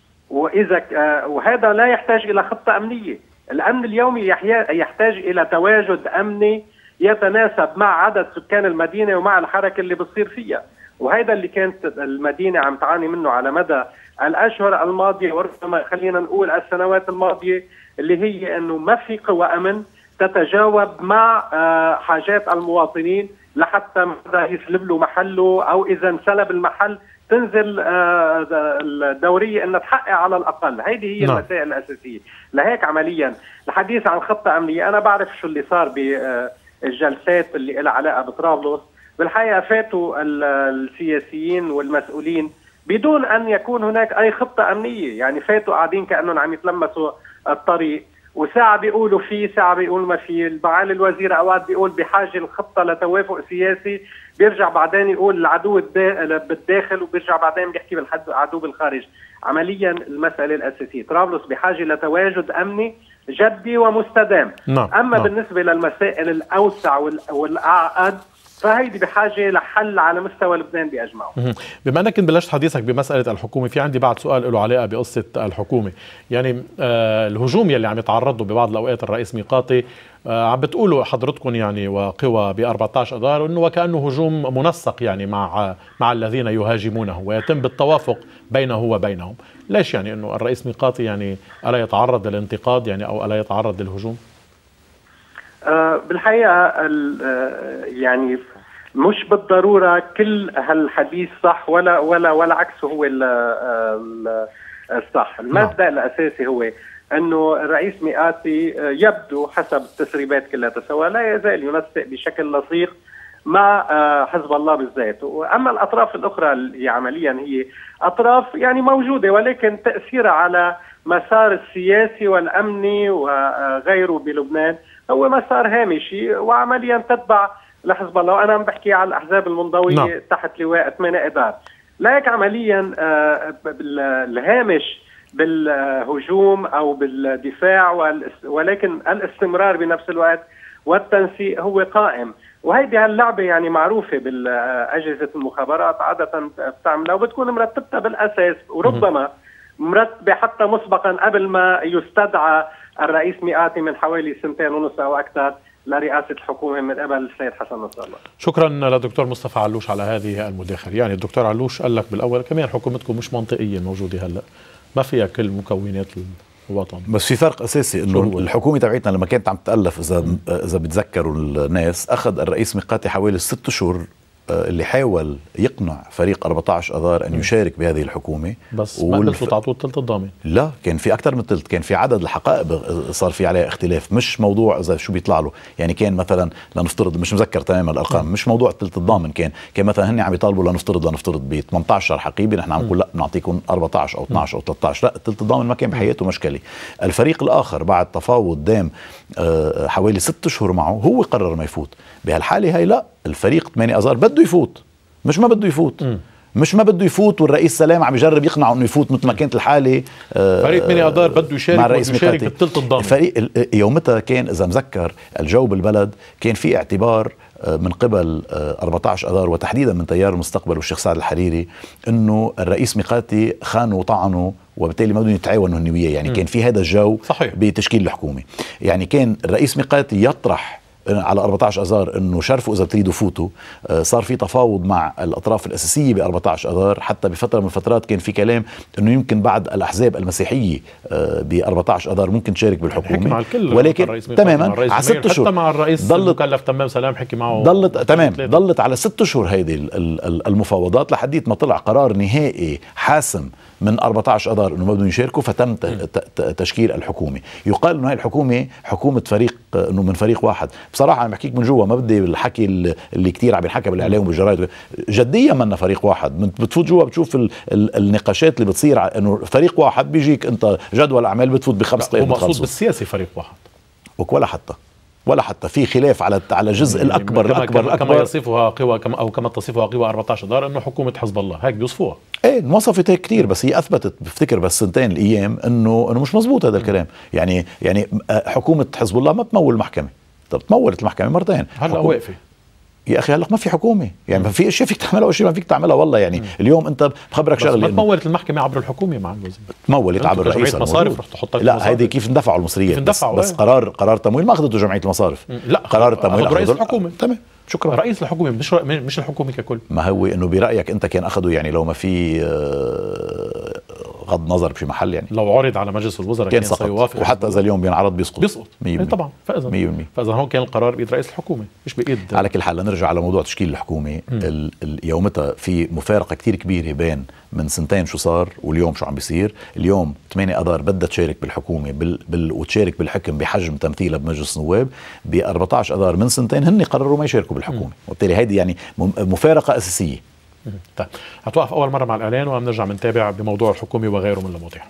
وهذا لا يحتاج إلى خطة أمنية. الأمن اليومي يحتاج إلى تواجد أمني يتناسب مع عدد سكان المدينة ومع الحركة اللي بتصير فيها، وهذا اللي كانت المدينة عم تعاني منه على مدى الأشهر الماضية، وربما خلينا نقول السنوات الماضية، اللي هي أنه ما في قوى أمن تتجاوب مع حاجات المواطنين لحتى ماذا يسلب له محله، أو إذا انسلب المحل تنزل الدورية أن تحقق على الأقل. هذه هي المسائل الأساسية. لهيك عمليا الحديث عن خطة أمنية، أنا بعرف شو اللي صار بالجلسات اللي لها علاقة بطرابلس. بالحقيقة فاتوا السياسيين والمسؤولين بدون أن يكون هناك أي خطة أمنية، يعني فاتوا قاعدين كأنهم عم يتلمسوا الطريق، وساعة بيقولوا فيه ساعة بيقولوا ما فيه. معالي الوزير أوقات بيقول بحاجة الخطة لتوافق سياسي، بيرجع بعدين يقول العدو بالداخل، وبيرجع بعدين بيحكي بالعدو بالخارج. عمليا المسألة الأساسية طرابلس بحاجة لتواجد أمني جدي ومستدام. أما بالنسبة للمسائل الأوسع والأعقد فهيدي بحاجة لحل على مستوى لبنان بأجمعه. بما أنك بلشت حديثك بمسألة الحكومة، في عندي بعد سؤال له علاقة بقصة الحكومة. يعني الهجوم يلي عم يتعرض له ببعض الأوقات الرئيس ميقاتي، عم بتقولوا حضرتكم يعني وقوى ب14 أذار أنه وكأنه هجوم منسق يعني مع الذين يهاجمونه، ويتم بالتوافق بينه وبينهم. ليش يعني أنه الرئيس ميقاتي يعني ألا يتعرض للانتقاد يعني أو ألا يتعرض للهجوم؟ بالحقيقة يعني مش بالضرورة كل هالحديث صح ولا عكسه هو الصح. المبدأ الأساسي هو أنه الرئيس ميقاتي يبدو حسب التسريبات كلها سوا لا يزال ينسق بشكل لصيق مع حزب الله بالذات. وأما الأطراف الأخرى اللي عمليا هي أطراف يعني موجودة، ولكن تأثيرها على مسار السياسي والأمني وغيره بلبنان هو مسار هامشي، وعمليا تتبع لحزب الله. وأنا عم بحكي على الأحزاب المنضوية تحت لواء 8 آذار. لذلك عمليا الهامش بالهجوم أو بالدفاع ولكن الاستمرار بنفس الوقت والتنسيق هو قائم. وهيدي هاللعبة يعني معروفة بالأجهزة المخابرات عادة بتعملها، وبتكون مرتبتها بالأساس، وربما مرتبة حتى مسبقا قبل ما يستدعى الرئيس ميقاتي من حوالي 2.5 سنين أو أكثر لرئاسة الحكومة من قبل السيد حسن نصر الله. شكرا للدكتور مصطفى علوش على هذه المداخلة. يعني الدكتور علوش قال لك بالأول كمان حكومتكم مش منطقية موجودة هلأ، ما فيها كل مكونات الوطن. بس في فرق أساسي إنه الحكومة تبعتنا لما كانت عم تألف إذا بتذكروا الناس، أخذ الرئيس ميقاتي حوالي 6 أشهر اللي حاول يقنع فريق 14 أذار أن يشارك بهذه الحكومة، بس ما قدرتوا تعطوه الثلث الضامن. لا، كان في أكثر من ثلث، كان في عدد الحقائق صار في عليها اختلاف، مش موضوع إذا شو بيطلع له. يعني كان مثلا لنفترض، مش مذكر تماما الأرقام، مش موضوع الثلث الضامن، كان مثلا هن عم يطالبوا لنفترض ب 18 حقيبي، نحن عم نقول لا نعطيكم 14 أو 12 أو 13. لا، الثلث الضامن ما كان بحياته مشكلة. الفريق الآخر بعد تفاوض دام حوالي 6 أشهر معه هو قرر ما يفوت. بهالحالة هاي لا، الفريق 8 أذار بده يفوت، مش ما بده يفوت. مش ما بده يفوت، والرئيس سلام عم يجرب يقنعه انه يفوت مثل ما كانت الحالة. فريق 8 أذار بده يشارك بالثلث الضامن. الفريق يومتها كان اذا مذكر الجو بالبلد كان في اعتبار من قبل 14 أذار وتحديدا من تيار المستقبل والشيخ سعد الحريري انه الرئيس ميقاتي خانوا وطعنوا، وبالتالي ما بدهم يتعاونوا هن وياه. يعني كان في هذا الجو صحيح بتشكيل الحكومة. يعني كان الرئيس ميقاتي يطرح على 14 أذار انه شرفوا اذا بتريدوا فوتوا. صار في تفاوض مع الاطراف الاساسيه ب 14 أذار، حتى بفتره من الفترات كان في كلام انه يمكن بعد الاحزاب المسيحيه ب 14 أذار ممكن تشارك بالحكومه، ولكن تماما على 6 اشهر حتى مع الرئيس المكلف تمام سلام حكي معه، ضلت على 6 اشهر هيدي المفاوضات لحديت ما طلع قرار نهائي حاسم من 14 أذار انه ما بدهم يشاركوا، فتم تشكيل الحكومه. يقال انه هاي الحكومه حكومه فريق، انه من فريق واحد. بصراحه انا بحكيك من جوا، ما بدي الحكي اللي كتير عم ينحكى بالاعلام وبالجرايد، جديا منا فريق واحد. بتفوت جوا بتشوف النقاشات اللي بتصير انه فريق واحد بيجيك انت جدول اعمال بتفوت ب5 دقائق. هو مقصود بالسياسي فريق واحد، ولا حتى في خلاف على جزء الأكبر كما يصفها قوى كما تصفها قوى 14 أذار انه حكومة حزب الله، هيك بيوصفوها. ايه، وصفت هيك كتير، بس هي اثبتت بفتكر بس 2 الايام انه مش مزبوط هذا الكلام. يعني حكومة حزب الله ما بتمول محكمة. طب تمولت المحكمة مرتين، هلا واقفة. يا اخي هلا ما في حكومه، يعني ما في اشياء فيك تعملها واشياء ما فيك تعملها والله. يعني اليوم انت بخبرك شغله، ما تمولت المحكمه عبر الحكومه مع الوزير، تمولت عبر الرئيس مصارف رح تحطها. لا هيدي كيف اندفعوا المصريين، بس قرار تمويل ما اخذته جمعيه المصارف. لا قرار التمويل رئيس الحكومه. تمام شكرا. رئيس الحكومه مش الحكومه ككل. ما هو انه برايك انت كان اخذوا يعني لو ما في غض نظر بشي محل، يعني لو عرض على مجلس الوزراء كان سيوافق، وحتى اذا اليوم بينعرض بيسقط 100%. طبعا. فاذا هون كان القرار بايد رئيس الحكومه مش بايد. على كل حال نرجع على موضوع تشكيل الحكومه. يومتها في مفارقه كتير كبيره بين من سنتين شو صار واليوم شو عم بيصير. اليوم 8 اذار بدها تشارك بالحكومه وتشارك بالحكم بحجم تمثيلها بمجلس النواب. ب 14 اذار من سنتين هن قرروا ما يشاركوا بالحكومه، وبالتالي هيدي يعني مفارقه اساسيه. طيب هتوقف اول مره مع الاعلان وبنرجع بنتابع بموضوع الحكومه وغيره من المواضيع.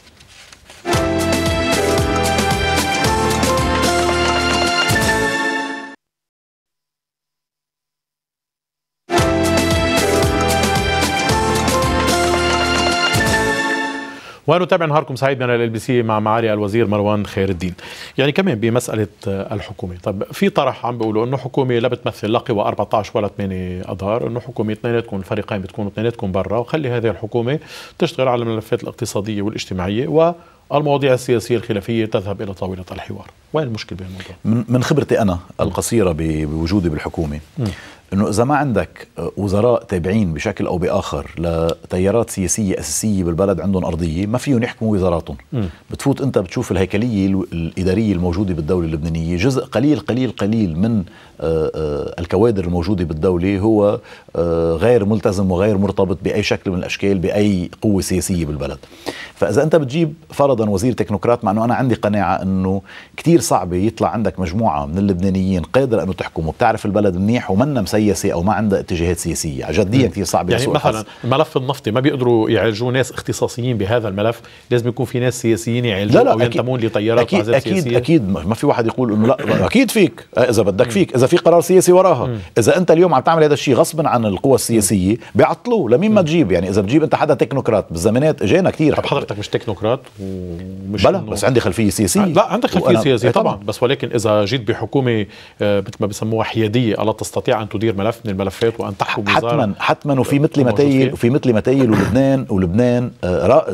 ونتابع نهاركم سعيد من ال LBC مع معالي الوزير مروان خير الدين. يعني كمان بمسألة الحكومة، طب في طرح عم بيقولوا انه حكومة لا بتمثل لا قوى 14 ولا 8 اذار، انه حكومة اثنيناتكم الفريقين بتكونوا اثنيناتكم برا، وخلي هذه الحكومة تشتغل على الملفات الاقتصادية والاجتماعية، والمواضيع السياسية الخلافية تذهب الى طاولة الحوار. وين المشكلة بهالموضوع؟ من خبرتي انا القصيرة بوجودي بالحكومة، انه اذا ما عندك وزراء تابعين بشكل او باخر لتيارات سياسيه اساسيه بالبلد عندهم ارضيه، ما فيهم يحكموا وزاراتهم. بتفوت انت بتشوف الهيكليه الاداريه الموجوده بالدوله اللبنانيه، جزء قليل قليل قليل من الكوادر الموجوده بالدوله هو غير ملتزم وغير مرتبط باي شكل من الاشكال باي قوه سياسيه بالبلد. فاذا انت بتجيب فرضا وزير تكنوقراط، مع انه انا عندي قناعه انه كتير صعبه يطلع عندك مجموعه من اللبنانيين قادره انه تحكم وبتعرف البلد منيح ومنا مسيسه او ما عندها اتجاهات سياسيه، جديا كثير صعب. يعني مثلا الملف النفطي ما بيقدروا يعالجوه ناس اختصاصيين بهذا الملف، لازم يكون في ناس سياسيين يعالجوه او ينتمون لتيارات وأحزاب سياسيه. اكيد ما في واحد يقول انه لا اكيد فيك، اذا بدك فيك، اذا في قرار سياسي وراها. اذا انت اليوم عم تعمل هذا الشيء غصبا عن القوى السياسيه بيعطلوه لمين ما تجيب. يعني اذا بتجيب انت حدا تكنوقراط بالزمانات اجينا كثير. طب حضرتك مش تكنوقراط ومش بلا بس عندي خلفيه سياسيه. لا عندك خلفيه سياسيه طبعا، بس ولكن اذا جيت بحكومه مثل ما بيسموها حياديه، الا تستطيع ان تدير ملف من الملفات وان تحكم وزاره حتما وفي مثل ما تيل ولبنان رائد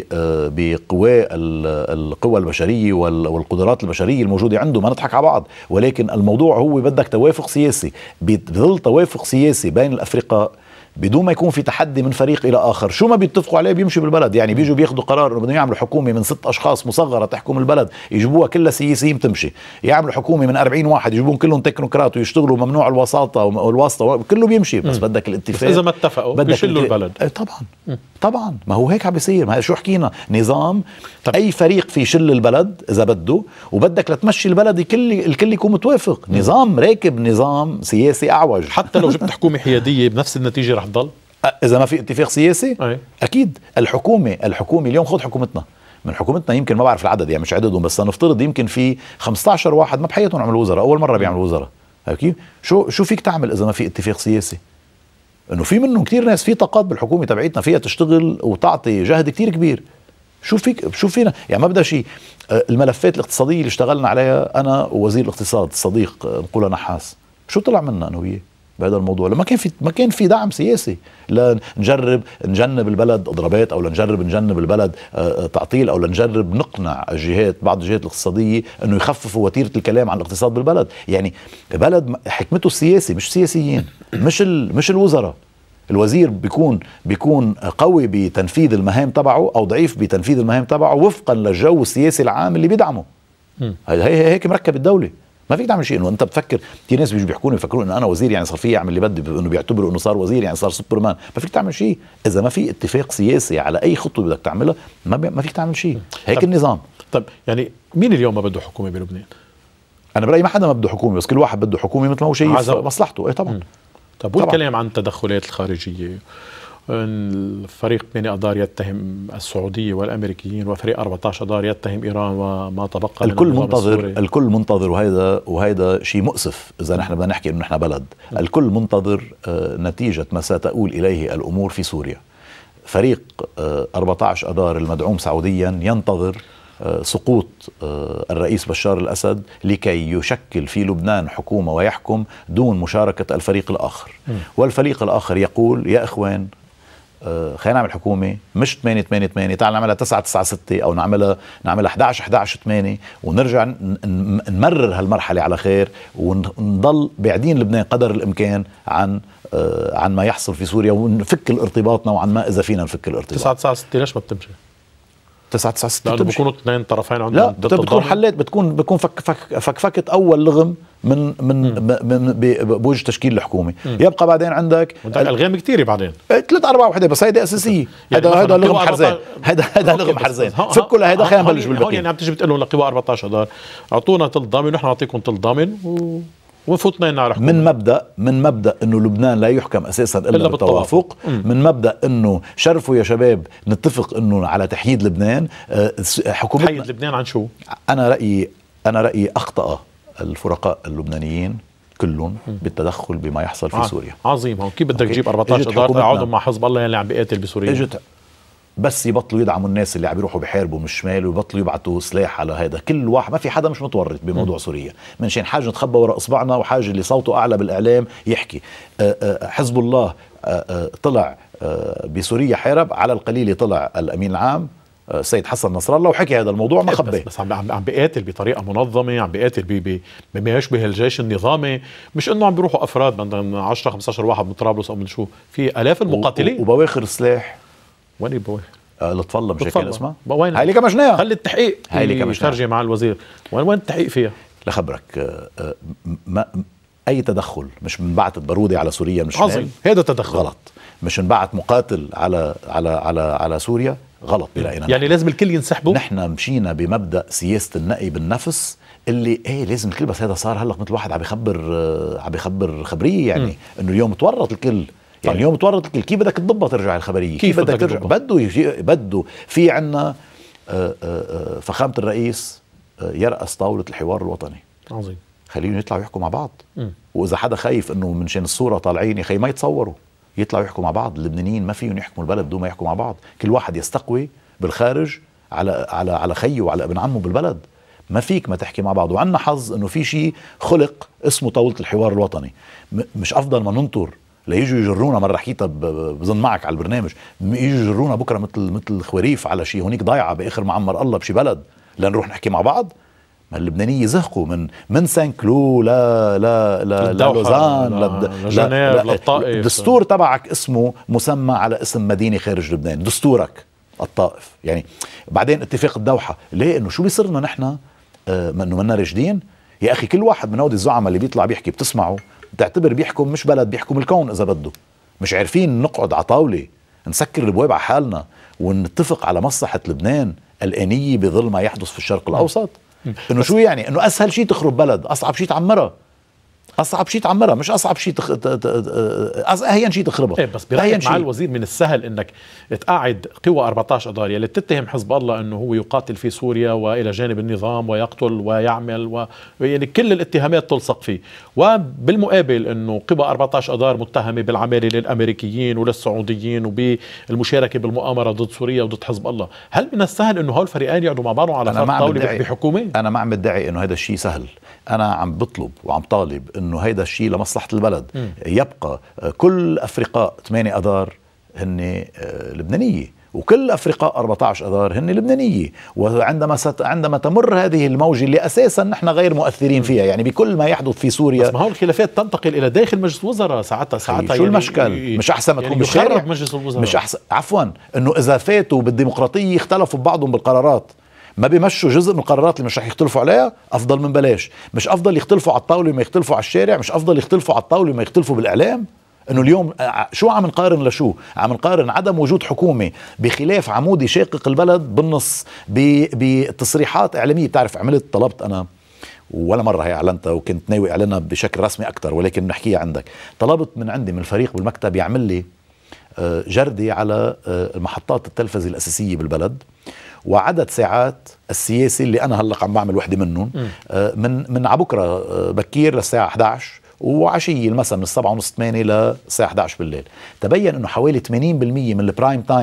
بقوى القوى البشريه والقدرات البشريه الموجوده عنده، ما نضحك على بعض. ولكن الموضوع هو بدك توافق سياسي، بظل توافق سياسي بين الافرقاء بدون ما يكون في تحدي من فريق الى اخر. شو ما بيتفقوا عليه بيمشي بالبلد. يعني بيجوا بياخذوا قرار انه بدهم يعملوا حكومه من 6 اشخاص مصغره تحكم البلد، يجيبوها كلها سياسيين بتمشي. يعملوا حكومه من 40 واحد يجيبون كلهم تكنوقراط ويشتغلوا ممنوع والواسطه كله بيمشي. بس بدك الاتفاق، اذا ما اتفقوا بيشلوا البلد. طبعا ما هو هيك عم بيصير. ما شو حكينا نظام اي فريق في شل البلد اذا بده، وبدك لتمشي البلد الكل يكون متوافق. نظام راكب نظام سياسي اعوج. حتى لو جبت حكومه حياديه بنفس النتيجه رح تضل اذا ما في اتفاق سياسي. اكيد الحكومه اليوم خذ حكومتنا، من حكومتنا يمكن ما بعرف العدد يعني مش عددهم، بس نفترض يمكن في 15 واحد ما بحياتهم عملوا وزراء، اول مره بيعملوا وزراء. كيف شو فيك تعمل اذا ما في اتفاق سياسي؟ انه في منهم كتير ناس في طاقات بالحكومه تبعيتنا فيها تشتغل وتعطي جهد كتير كبير. شو فينا يعني ما بدها شيء. الملفات الاقتصاديه اللي اشتغلنا عليها انا ووزير الاقتصاد الصديق نقول نحاس، شو طلع منا انا وياه بهذا الموضوع؟ لما كان في دعم سياسي لنجرب نجنب البلد اضرابات، او لنجرب نجنب البلد تعطيل، او لنجرب نقنع بعض الجهات الاقتصاديه انه يخففوا وتيره الكلام عن الاقتصاد بالبلد. يعني بلد حكمته السياسي مش سياسيين، مش الوزراء. الوزير بيكون قوي بتنفيذ المهام تبعه او ضعيف بتنفيذ المهام تبعه وفقا للجو السياسي العام اللي بيدعمه. هيك مركب الدوله. ما فيك تعمل شيء انه انت بتفكر. في ناس بيجوا بيحكوني بيفكروا انه انا وزير يعني صار في اعمل اللي بدي، انه بيعتبروا انه صار وزير يعني صار سوبرمان. ما فيك تعمل شيء اذا ما في اتفاق سياسي على اي خطوه بدك تعملها. ما فيك تعمل شيء. هيك النظام. طب يعني مين اليوم ما بده حكومه بلبنان؟ انا برايي ما حدا ما بده حكومه، بس كل واحد بده حكومه مثل ما هو شايف مصلحته. طبعا. طب والكلام عن التدخلات الخارجيه، الفريق 8 أذار يتهم السعودية والأمريكيين، وفريق 14 أذار يتهم إيران وما تبقى الكل منتظر وهيدا شيء مؤسف إذا نحن بدنا نحكي إنه نحن بلد. الكل منتظر نتيجة ما ستؤول إليه الأمور في سوريا. فريق 14 أذار المدعوم سعوديا ينتظر سقوط الرئيس بشار الأسد لكي يشكل في لبنان حكومة ويحكم دون مشاركة الفريق الآخر. والفريق الآخر يقول يا إخوان خلينا نعمل حكومة مش 8-8-8، تعال نعملها 9-9-6 أو نعملها 11-11-8 ونرجع نمرر هالمرحلة على خير ونضل بعدين لبنان قدر الإمكان عن ما يحصل في سوريا ونفك الارتباط نوعا ما إذا فينا نفك الارتباط. 9-9-6 ليش ما بتمشي؟ 9-9-6 لأنه بيكونوا اثنين طرفين عندهم. لا بتكون حلات، بتكون فكفكت أول لغم من بوجه تشكيل الحكومة. يبقى بعدين عندك الغام كتير بعدين 3-4 وحدة بس هيدا أساسية. يعني هيدا لغم حرزان، هيدا لغم حرزان. فكوا لهيدا خلينا نبلش بالباقي. يعني عم تيجي بتقول لهم لقوا 14 أذار أعطونا ثلث ضامن ونحن نعطيكم ثلث ضامن ونفوت اثنين على حكومة. من مبدأ انه لبنان لا يحكم اساسا الا بالتوافق. من مبدأ انه شرفوا يا شباب نتفق انه على تحييد لبنان. حكومتنا تحييد لبنان عن شو؟ انا رأيي اخطأ الفرقاء اللبنانيين كلهم بالتدخل بما يحصل في سوريا. عظيم. هون كيف بدك تجيب 14 أذار تقعدوا مع حزب الله اللي عم بيقاتل بسوريا؟ بس يبطلوا يدعموا الناس اللي عم بيروحوا بحاربوا من الشمال ويبطلوا يبعتوا سلاح على هذا. كل واحد، ما في حدا مش متورط بموضوع سوريا، من شان حاجه نتخبى وراء اصبعنا وحاجه اللي صوته اعلى بالاعلام يحكي. حزب الله طلع بسوريا حارب، على القليل طلع الامين العام السيد حسن نصر الله وحكي هذا الموضوع ما خباه. بس عم بيقاتل بطريقه منظمه، عم بيقاتل بما يشبه الجيش النظامي، مش انه عم بيروحوا افراد من 10 15 واحد من طرابلس او من شو، في الاف المقاتلين وبواخر السلاح. وين بواخر؟ لطف الله مش هيك اسمها؟ وين؟ هاي اللي كمشناها. خلي التحقيق هاي اللي كمشناها خارجه مع الوزير. وين التحقيق فيها؟ لخبرك اي تدخل مش منبعت بارودة على سوريا مش عظيم. هذا تدخل غلط. مش منبعت مقاتل على سوريا غلط بلاقينا. يعني لازم الكل ينسحبوا. نحن مشينا بمبدأ سياسة النقي بالنفس اللي لازم الكل، بس هذا صار هلا مثل واحد عم بيخبر خبريه يعني انه اليوم تورط الكل. يعني اليوم تورط الكل، كيف بدك تضبط ترجع الخبريه؟ كيف بدك ترجع؟ بده في عنا فخامة الرئيس يرأس طاولة الحوار الوطني. عظيم. خليهم يطلعوا يحكوا مع بعض. واذا حدا خايف انه من شان الصورة طالعين، يا اخي ما يتصوروا، يطلعوا يحكوا مع بعض. اللبنانيين ما فيهم يحكموا البلد بدون ما يحكوا مع بعض. كل واحد يستقوي بالخارج على خيه وعلى ابن عمه بالبلد. ما فيك ما تحكي مع بعض. وعندنا حظ انه في شيء خلق اسمه طاولة الحوار الوطني. مش افضل ما ننطر ليجوا يجرونا؟ مرة حكيتها بظن معك على البرنامج، يجوا يجرونا بكره مثل خواريف على شيء هونيك ضايعه باخر معمر الله بشي بلد لنروح نحكي مع بعض. ما اللبنانية زهقوا من سان كلو لا لوزان لجنيف للطائف. الدستور تبعك اسمه مسمى على اسم مدينة خارج لبنان، دستورك الطائف. يعني بعدين اتفاق الدوحة، ليه؟ انه شو بيصيرنا نحن انه منا راشدين؟ يا اخي كل واحد من هودي الزعماء اللي بيطلع بيحكي بتسمعه تعتبر بيحكم مش بلد، بيحكم الكون اذا بده. مش عارفين نقعد على طاولة نسكر الابواب على حالنا ونتفق على مصلحة لبنان الآنية بظل ما يحدث في الشرق الاوسط. انه شو يعني؟ انه اسهل شيء تخرب بلد، اصعب شيء تعمرها. اصعب شيء تعمرها، مش اصعب شيء اهين شيء تخربها. بس برايك مع الوزير من السهل انك تقاعد قوى 14 اذار يلي تتهم حزب الله انه هو يقاتل في سوريا والى جانب النظام ويقتل ويعمل يعني كل الاتهامات تلصق فيه، وبالمقابل انه قوى 14 اذار متهمه بالعماله للامريكيين وللسعوديين وبالمشاركه بالمؤامره ضد سوريا وضد حزب الله. هل من السهل انه هول الفريقين يقعدوا مع بعض على خط طاوله بحكومه؟ انا ما عم بدعي انه هذا الشيء سهل، انا عم بطلب وعم طالب انه هيدا الشيء لمصلحة البلد. يبقى كل افرقاء 8 اذار هن لبنانية، وكل افرقاء 14 اذار هن لبنانية. وعندما تمر هذه الموجة اللي اساسا نحن غير مؤثرين فيها، يعني بكل ما يحدث في سوريا. بس ما هو الخلافات تنتقل الى داخل مجلس الوزراء ساعتها شو يعني المشكل؟ مش احسن ما تكون بالشارع؟ مجلس الوزراء مش احسن؟ عفوا، انه اذا فاتوا بالديمقراطية اختلفوا ببعضهم بالقرارات، ما بيمشوا جزء من القرارات اللي مش رح يختلفوا عليها؟ افضل من بلاش. مش افضل يختلفوا على الطاوله ما يختلفوا على الشارع؟ مش افضل يختلفوا على الطاوله ما يختلفوا بالاعلام؟ انه اليوم شو عم نقارن لشو؟ عم نقارن عدم وجود حكومه بخلاف عمودي شاقق البلد بالنص بتصريحات اعلاميه. بتعرف عملت طلبت انا ولا مرة هي اعلنتها وكنت ناوي اعلنها بشكل رسمي اكثر، ولكن نحكيها عندك. طلبت من عندي من الفريق بالمكتب يعمل لي جردة على محطات التلفزة الاساسية بالبلد وعدد ساعات السياسي اللي انا هلا عم بعمل وحده منهم من عبكره بكير للساعه 11 وعشيه المساء من 7:30 8 للساعه 11 بالليل. تبين انه حوالي 80% من البرايم تايم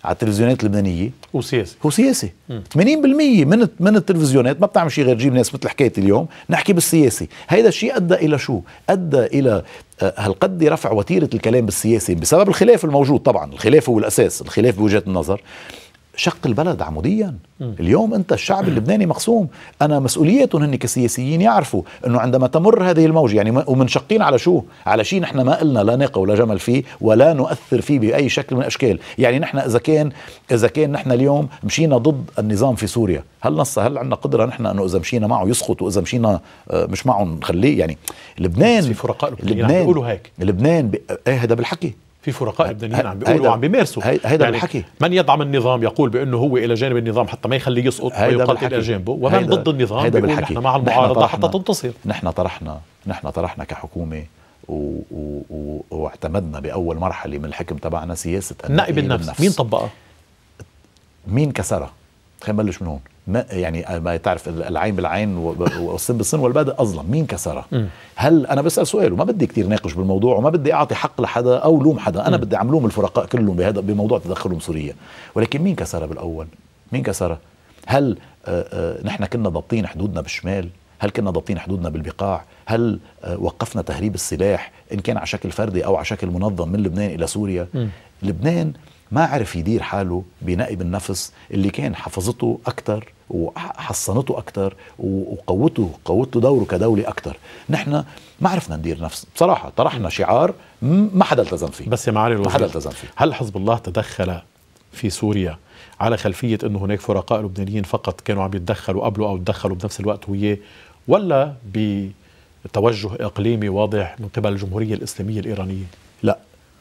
على التلفزيونات اللبنانيه وسياسي هو سياسي. 80% من التلفزيونات ما بتعمل شيء غير تجيب ناس مثل حكايه اليوم نحكي بالسياسي. هيدا الشيء ادى الى شو؟ ادى الى هالقد رفع وتيره الكلام بالسياسي بسبب الخلاف الموجود. طبعا الخلاف هو الاساس، الخلاف بوجهه النظر. شق البلد عموديا. اليوم انت الشعب اللبناني مقسوم. انا مسؤوليتهم هن كسياسيين يعرفوا انه عندما تمر هذه الموجه يعني ومنشقين على شو؟ على شيء نحن ما قلنا لا ناقه ولا جمل فيه ولا نؤثر فيه باي شكل من الاشكال. يعني نحن اذا كان نحن اليوم مشينا ضد النظام في سوريا، هل عندنا قدره نحن انه اذا مشينا معه يسقط واذا مشينا مش معه نخليه؟ يعني لبنان في فرقاء لبنان عم بيقولوا هيك. لبنان هذا بالحكي. في فرقاء لبنانيين عم بيقولوا وعم بيمارسوا هيدا يعني بالحكي. من يدعم النظام يقول بانه هو الى جانب النظام حتى ما يخليه يسقط ويقاتل الى جانبه، ومن ضد النظام بيقول نحن مع المعارضه حتى تنتصر. نحن طرحنا كحكومه واعتمدنا باول مرحله من الحكم تبعنا سياسه النائب النفس. مين طبقها؟ مين كسرها؟ خلينا نبلش من هون. ما تعرف العين بالعين والسن بالسن والبادئ اظلم. مين كسرها؟ هل انا بسال سؤال وما بدي كتير ناقش بالموضوع وما بدي اعطي حق لحدا او لوم حدا، انا بدي اعملوم الفرقاء كلهم بهذا بموضوع تدخلهم سوريا. ولكن مين كسرها بالاول؟ مين كسرها؟ هل نحن كنا ضابطين حدودنا بالشمال؟ هل كنا ضابطين حدودنا بالبقاع؟ هل وقفنا تهريب السلاح ان كان على شكل فردي او على شكل منظم من لبنان الى سوريا؟ لبنان ما عرف يدير حاله بنائب النفس اللي كان حفظته أكتر وحصنته أكتر وقوته دوره كدولة أكتر. نحن ما عرفنا ندير نفس بصراحة. طرحنا شعار ما حدا التزم فيه. بس يا معالي الوزير، ما حدا التزم فيه. هل حزب الله تدخل في سوريا على خلفية أنه هناك فرقاء لبنانيين فقط كانوا عم يتدخلوا قبله أو تدخلوا بنفس الوقت وياه، ولا بتوجه إقليمي واضح من قبل الجمهورية الإسلامية الإيرانية؟ لا،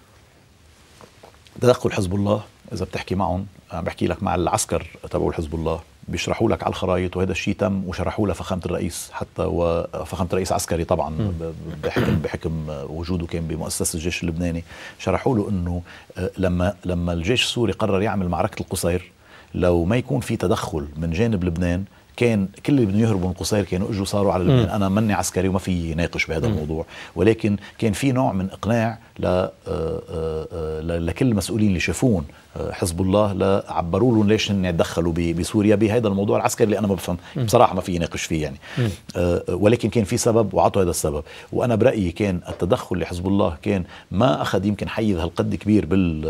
تدخل حزب الله إذا بتحكي معهم، أنا بحكي لك مع العسكر تبعوا حزب الله بيشرحوا لك على الخرايط، وهذا الشيء تم وشرحوا له فخامة الرئيس حتى، وفخامة الرئيس عسكري طبعا بحكم وجوده كان بمؤسسة الجيش اللبناني. شرحوا له انه لما الجيش السوري قرر يعمل معركة القصير، لو ما يكون في تدخل من جانب لبنان كان كل اللي بدهم يهربوا من القصير كانوا اجوا صاروا على لبنان. انا مني عسكري وما في ناقش بهذا الموضوع، ولكن كان في نوع من اقناع لكل المسؤولين اللي شافون حزب الله، لعبروا لهم ليش هن يتدخلوا بسوريا بهذا الموضوع العسكري اللي انا ما بفهم بصراحه، ما في ناقش فيه يعني. ولكن كان في سبب وعطوا هذا السبب. وانا برايي كان التدخل لحزب الله كان ما اخذ يمكن حيز هالقد كبير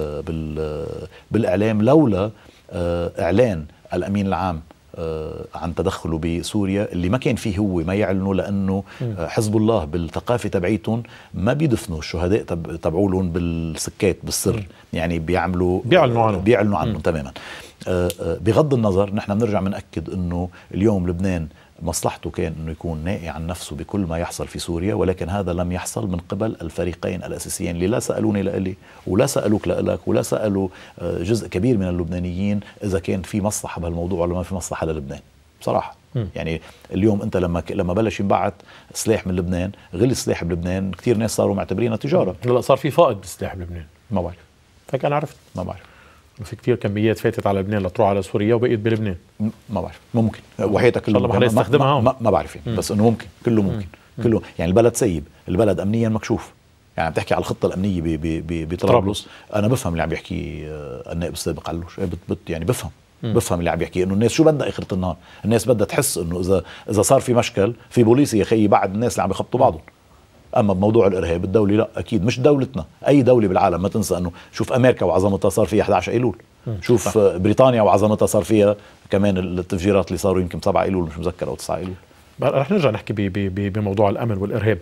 بالاعلام لولا اعلان الامين العام عن تدخله بسوريا، اللي ما كان فيه هو ما يعلنوا، لأنه حزب الله بالثقافة تبعيتهم ما بيدفنوا الشهداء تبعولهم بالسكات بالسر، يعني بيعلنوا عنه تماما. بغض النظر نحن بنرجع بنأكد أنه اليوم لبنان مصلحته كان أنه يكون نائي عن نفسه بكل ما يحصل في سوريا، ولكن هذا لم يحصل من قبل الفريقين الأساسيين اللي لا سألوني لإلي ولا سألوك لإلك ولا سألوا جزء كبير من اللبنانيين إذا كان في مصلحة بهالموضوع ولا ما في مصلحة للبنان بصراحة. يعني اليوم أنت لما بلش ينبعت سلاح من لبنان، غلي السلاح بلبنان، كتير ناس صاروا معتبرينها تجارة. لا، صار في فائض بالسلاح بلبنان. ما بعرف، فك أنا عرفت ما بعرف في كتير كميات فاتت على لبنان لتروح على سوريا وبقيت بلبنان. ما بعرف، ممكن وحياتك كله ما يستخدمها ما بعرف يعني. بس انه ممكن كله ممكن كله يعني. البلد سيب، البلد امنيا مكشوف. يعني بتحكي على الخطه الامنيه بطرابلس، انا بفهم اللي عم يحكي النائب السابق علوش، يعني بفهم اللي عم يحكي انه الناس شو بدها اخره النهار، الناس بدها تحس انه اذا صار في مشكل في بوليس يا خيي بعد الناس اللي عم يخبطوا بعضهم. اما بموضوع الارهاب الدولي لا، اكيد مش دولتنا، اي دوله بالعالم. ما تنسى انه شوف امريكا وعظمتها صار فيها 11 ايلول، شوف بريطانيا وعظمتها صار فيها كمان التفجيرات اللي صاروا يمكن 7 ايلول مش مذكر او 9 ايلول. رح نرجع نحكي بموضوع الامن والارهاب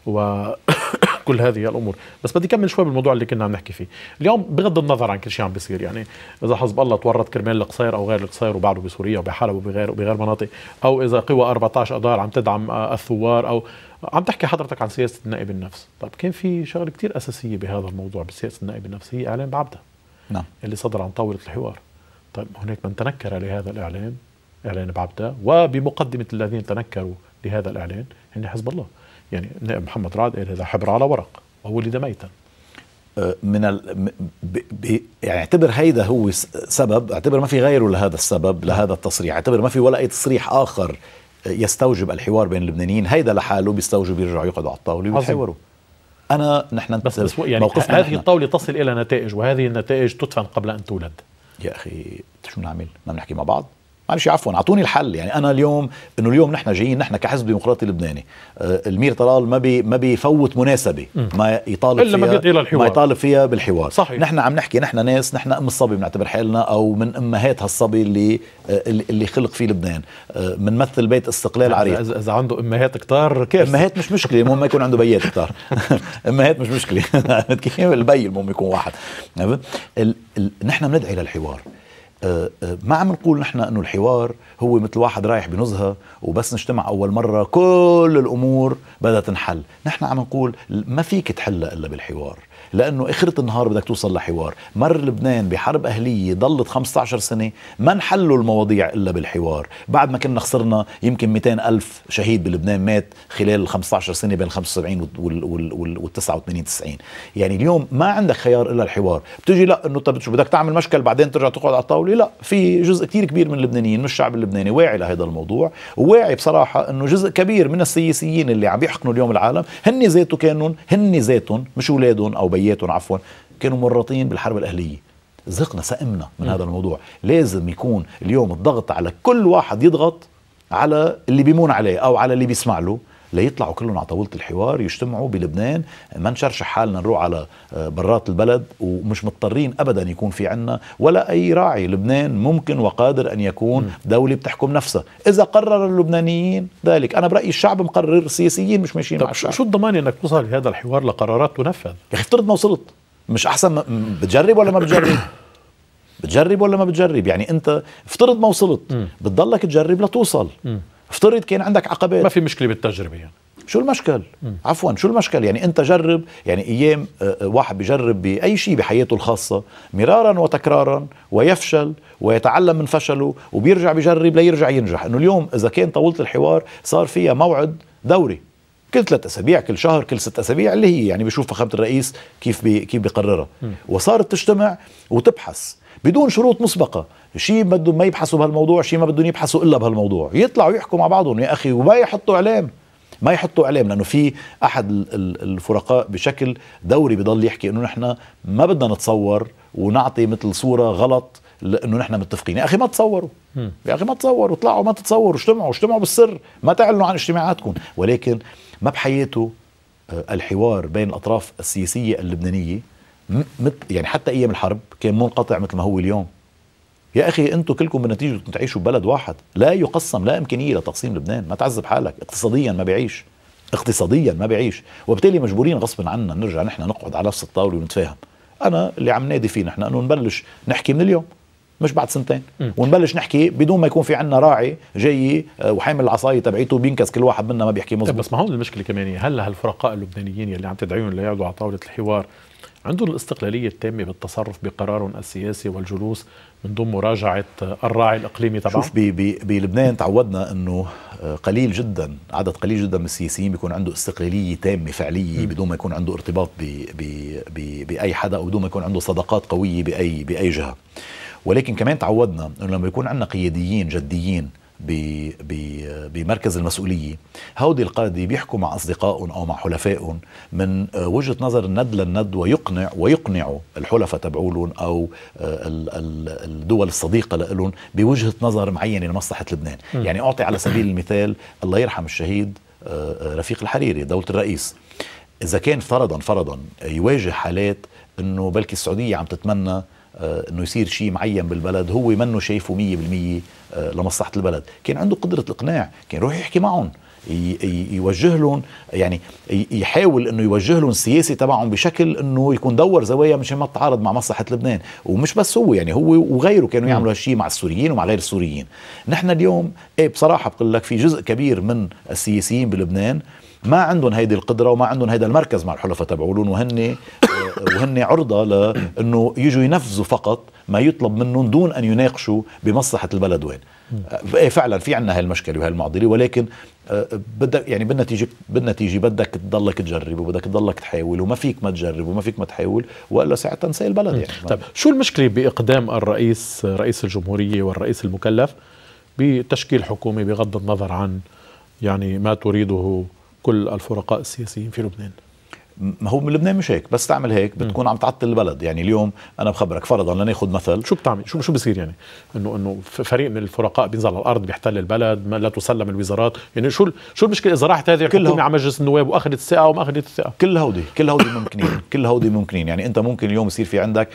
وكل هذه الامور، بس بدي كمل شوي بالموضوع اللي كنا عم نحكي فيه اليوم. بغض النظر عن كل شيء عم بيصير، يعني اذا حزب الله تورط كرمال القصير او غير القصير وبعده بسوريا وبحلب وبغير مناطق، او اذا قوى 14 اذار عم تدعم الثوار، او عم تحكي حضرتك عن سياسه النائب النفس. طيب كان في شغله كتير اساسيه بهذا الموضوع بسياسه النائب النفس، هي اعلان بعبده. نعم. اللي صدر عن طاوله الحوار. طيب هناك من تنكر لهذا الاعلان، اعلان بعبده، وبمقدمه الذين تنكروا لهذا الاعلان هن حزب الله. يعني النائب محمد رعد قال هذا حبر على ورق وولد ميتا. يعني اعتبر هيدا هو سبب، اعتبر ما في غيره لهذا السبب، لهذا التصريح، اعتبر ما في ولا اي تصريح اخر يستوجب الحوار بين اللبنانيين. هيدا لحاله بيستوجب يرجعوا يقعدوا على الطاوله ويتحاوروا. نحن بس يعني هذه الطاوله تصل الى نتائج، وهذه النتائج تدفن قبل ان تولد. يا اخي شو نعمل؟ ما بنحكي مع بعض؟ معلش عفوا اعطوني الحل. يعني انا اليوم نحن جايين، نحن كحزب ديمقراطي لبناني، المير طلال ما بيفوت مناسبه ما يطالب إلا فيها، ما يطالب فيها بالحوار. صحيح. نحن عم نحكي، نحن ناس، نحن ام الصبي بنعتبر حالنا، او من امهات هالصبي اللي خلق فيه لبنان، بنمثل بيت استقلال عريق. اذا عنده امهات كتار كيف؟ امهات مش مشكله، المهم ما يكون عنده بيات كتار. امهات مش مشكله. البي المهم يكون واحد. نحن بندعي للحوار. ما عم نقول نحن انه الحوار هو مثل واحد رايح بنزهه وبس نجتمع اول مره كل الامور بدها تنحل. نحن عم نقول ما فيك تحلها الا بالحوار، لانه اخرة النهار بدك توصل لحوار. مر لبنان بحرب اهليه ضلت 15 سنه، ما انحلوا المواضيع الا بالحوار. بعد ما كنا خسرنا يمكن 200,000 شهيد بلبنان مات خلال ال 15 سنه بين 75 وال 89 90. يعني اليوم ما عندك خيار الا الحوار. بتجي لا انه طب شو بدك تعمل مشكل بعدين ترجع تقعد على الطاوله؟ لا، في جزء كتير كبير من اللبنانيين، من الشعب اللبناني واعي لهذا الموضوع، وواعي بصراحه انه جزء كبير من السياسيين اللي عم يحقنوا اليوم العالم هن ذاتهم مش اولادهم او بياتهم عفوا كانوا مرطين بالحرب الاهليه. زقنا سئمنا من هذا الموضوع. لازم يكون اليوم الضغط على كل واحد يضغط على اللي بيمون عليه او على اللي بيسمع له ليطلعوا كلهم على طاولة الحوار، يجتمعوا بلبنان، ما نشرشح حالنا نروح على برات البلد ومش مضطرين ابدا يكون في عنا ولا اي راعي. لبنان ممكن وقادر ان يكون دولة بتحكم نفسها اذا قرر اللبنانيين ذلك. انا برأيي الشعب مقرر، السياسيين مش ماشيين مع الشعب. شو الضمان انك توصل لهذا الحوار لقرارات تنفذ؟ يا اخي افترض ما وصلت، مش احسن بتجرب ولا ما بتجرب؟ بتجرب ولا ما بتجرب؟ يعني انت افترض ما وصلت، بتضلك تجرب لتوصل. افترض كان عندك عقبات، ما في مشكلة بالتجربة يعني. شو المشكل؟ عفوا شو المشكل؟ يعني انت جرب. يعني ايام واحد بيجرب باي شيء بحياته الخاصة مرارا وتكرارا ويفشل ويتعلم من فشله وبيرجع بيجرب ليرجع ينجح. انه اليوم اذا كان طاولة الحوار صار فيها موعد دوري كل 3 أسابيع، كل شهر، كل 6 أسابيع، اللي هي يعني بيشوف فخامة الرئيس كيف بيقررها، وصارت تجتمع وتبحث بدون شروط مسبقة. شيء بدهم ما يبحثوا بهالموضوع، شيء ما بدهم يبحثوا إلا بهالموضوع، يطلعوا يحكوا مع بعضهم يا أخي، وما يحطوا إعلام، ما يحطوا إعلام. لأنه في أحد الفرقاء بشكل دوري بيضل يحكي إنه نحن ما بدنا نتصور ونعطي مثل صورة غلط لأنه نحن متفقين. يا أخي ما تصوروا، يا أخي ما تصوروا، اطلعوا ما تتصوروا، اجتمعوا بالسر، ما تعلنوا عن اجتماعاتكم. ولكن ما بحياته الحوار بين الأطراف السياسية اللبنانية يعني حتى أيام الحرب كان منقطع مثل ما هو اليوم. يا أخي أنتم كلكم بالنتيجة تعيشوا ببلد واحد، لا يقسم، لا إمكانية لتقسيم لبنان. ما تعذب حالك، اقتصاديا ما بيعيش، اقتصاديا ما بيعيش، وبالتالي مجبورين غصبا عنا نرجع نحن نقعد على نفس الطاولة ونتفاهم. أنا اللي عم نادي فيه نحن أنه نبلش نحكي من اليوم مش بعد 2 سنين، ونبلش نحكي بدون ما يكون في عنا راعي جاي وحامل العصاية تبعيته بينكس كل واحد منا ما بيحكي مظبوط. بس ما هون المشكلة كمان، هلا هالفرقاء اللبنانيين اللي عم تدعيهم ليقعدوا على طاولة الحوار عندهم الاستقلالية التامة بالتصرف بقرارهم السياسي والجلوس من دون مراجعة الراعي الإقليمي تبعهم؟ شوف بلبنان تعودنا أنه قليل جدا، عدد قليل جدا من السياسيين بيكون عنده استقلالية تامة فعلية بدون ما يكون عنده ارتباط بأي حدا أو بدون ما يكون عنده صداقات قوية بأي جهة. ولكن كمان تعودنا أنه لما يكون عندنا قياديين جديين بمركز المسؤولية، هودي القادة بيحكوا مع أصدقائهم أو مع حلفائهم من وجهة نظر الند للند، ويقنعوا الحلفاء تبعولهم أو الدول الصديقة لهم بوجهة نظر معينة لمصلحة لبنان. يعني أعطي على سبيل المثال الله يرحم الشهيد رفيق الحريري دولة الرئيس، إذا كان فرضا يواجه حالات أنه بلكي السعودية عم تتمنى انه يصير شيء معين بالبلد هو منه شايفه 100% لمصلحة البلد، كان عنده قدرة الإقناع، كان يروح يحكي معهم، يوجه لهم، يعني يحاول انه يوجه لهم السياسي تبعهم بشكل انه يكون دور زوايا مش ما تتعارض مع مصلحة لبنان. ومش بس هو، يعني هو وغيره كانوا يعملوا هالشيء مع السوريين ومع غير السوريين. نحن اليوم بصراحة بقول لك في جزء كبير من السياسيين بلبنان ما عندهم هيدي القدرة وما عندهم هيدا المركز مع الحلفاء تبعولهم، وهن عرضة لأنه يجوا ينفذوا فقط ما يطلب منهم دون أن يناقشوا بمصلحة البلد وين. فعلا في عنا هاي المشكلة وهي المعضلة، ولكن بدك يعني بالنتيجة بدك تضلك تجرب وبدك تضلك تحاول، وما فيك ما تجرب وما فيك ما تحاول، وإلا ساعتها نسي البلد. يعني طيب شو المشكلة بإقدام رئيس الجمهورية والرئيس المكلف بتشكيل حكومة بغض النظر عن يعني ما تريده كل الفرقاء السياسيين في لبنان؟ ما هو من لبنان مش هيك، بس تعمل هيك بتكون عم تعطل البلد. يعني اليوم انا بخبرك فرضا لناخذ مثل، شو بتعمل؟ شو بصير يعني؟ انه فريق من الفرقاء بينزل على الارض بيحتل البلد، ما لا تسلم الوزارات، يعني شو المشكله اذا راحت هذه الحكومه على مجلس النواب واخذت الثقه وما اخذت الثقه؟ كل هودي ممكنين كل هودي ممكنين. يعني انت ممكن اليوم يصير في عندك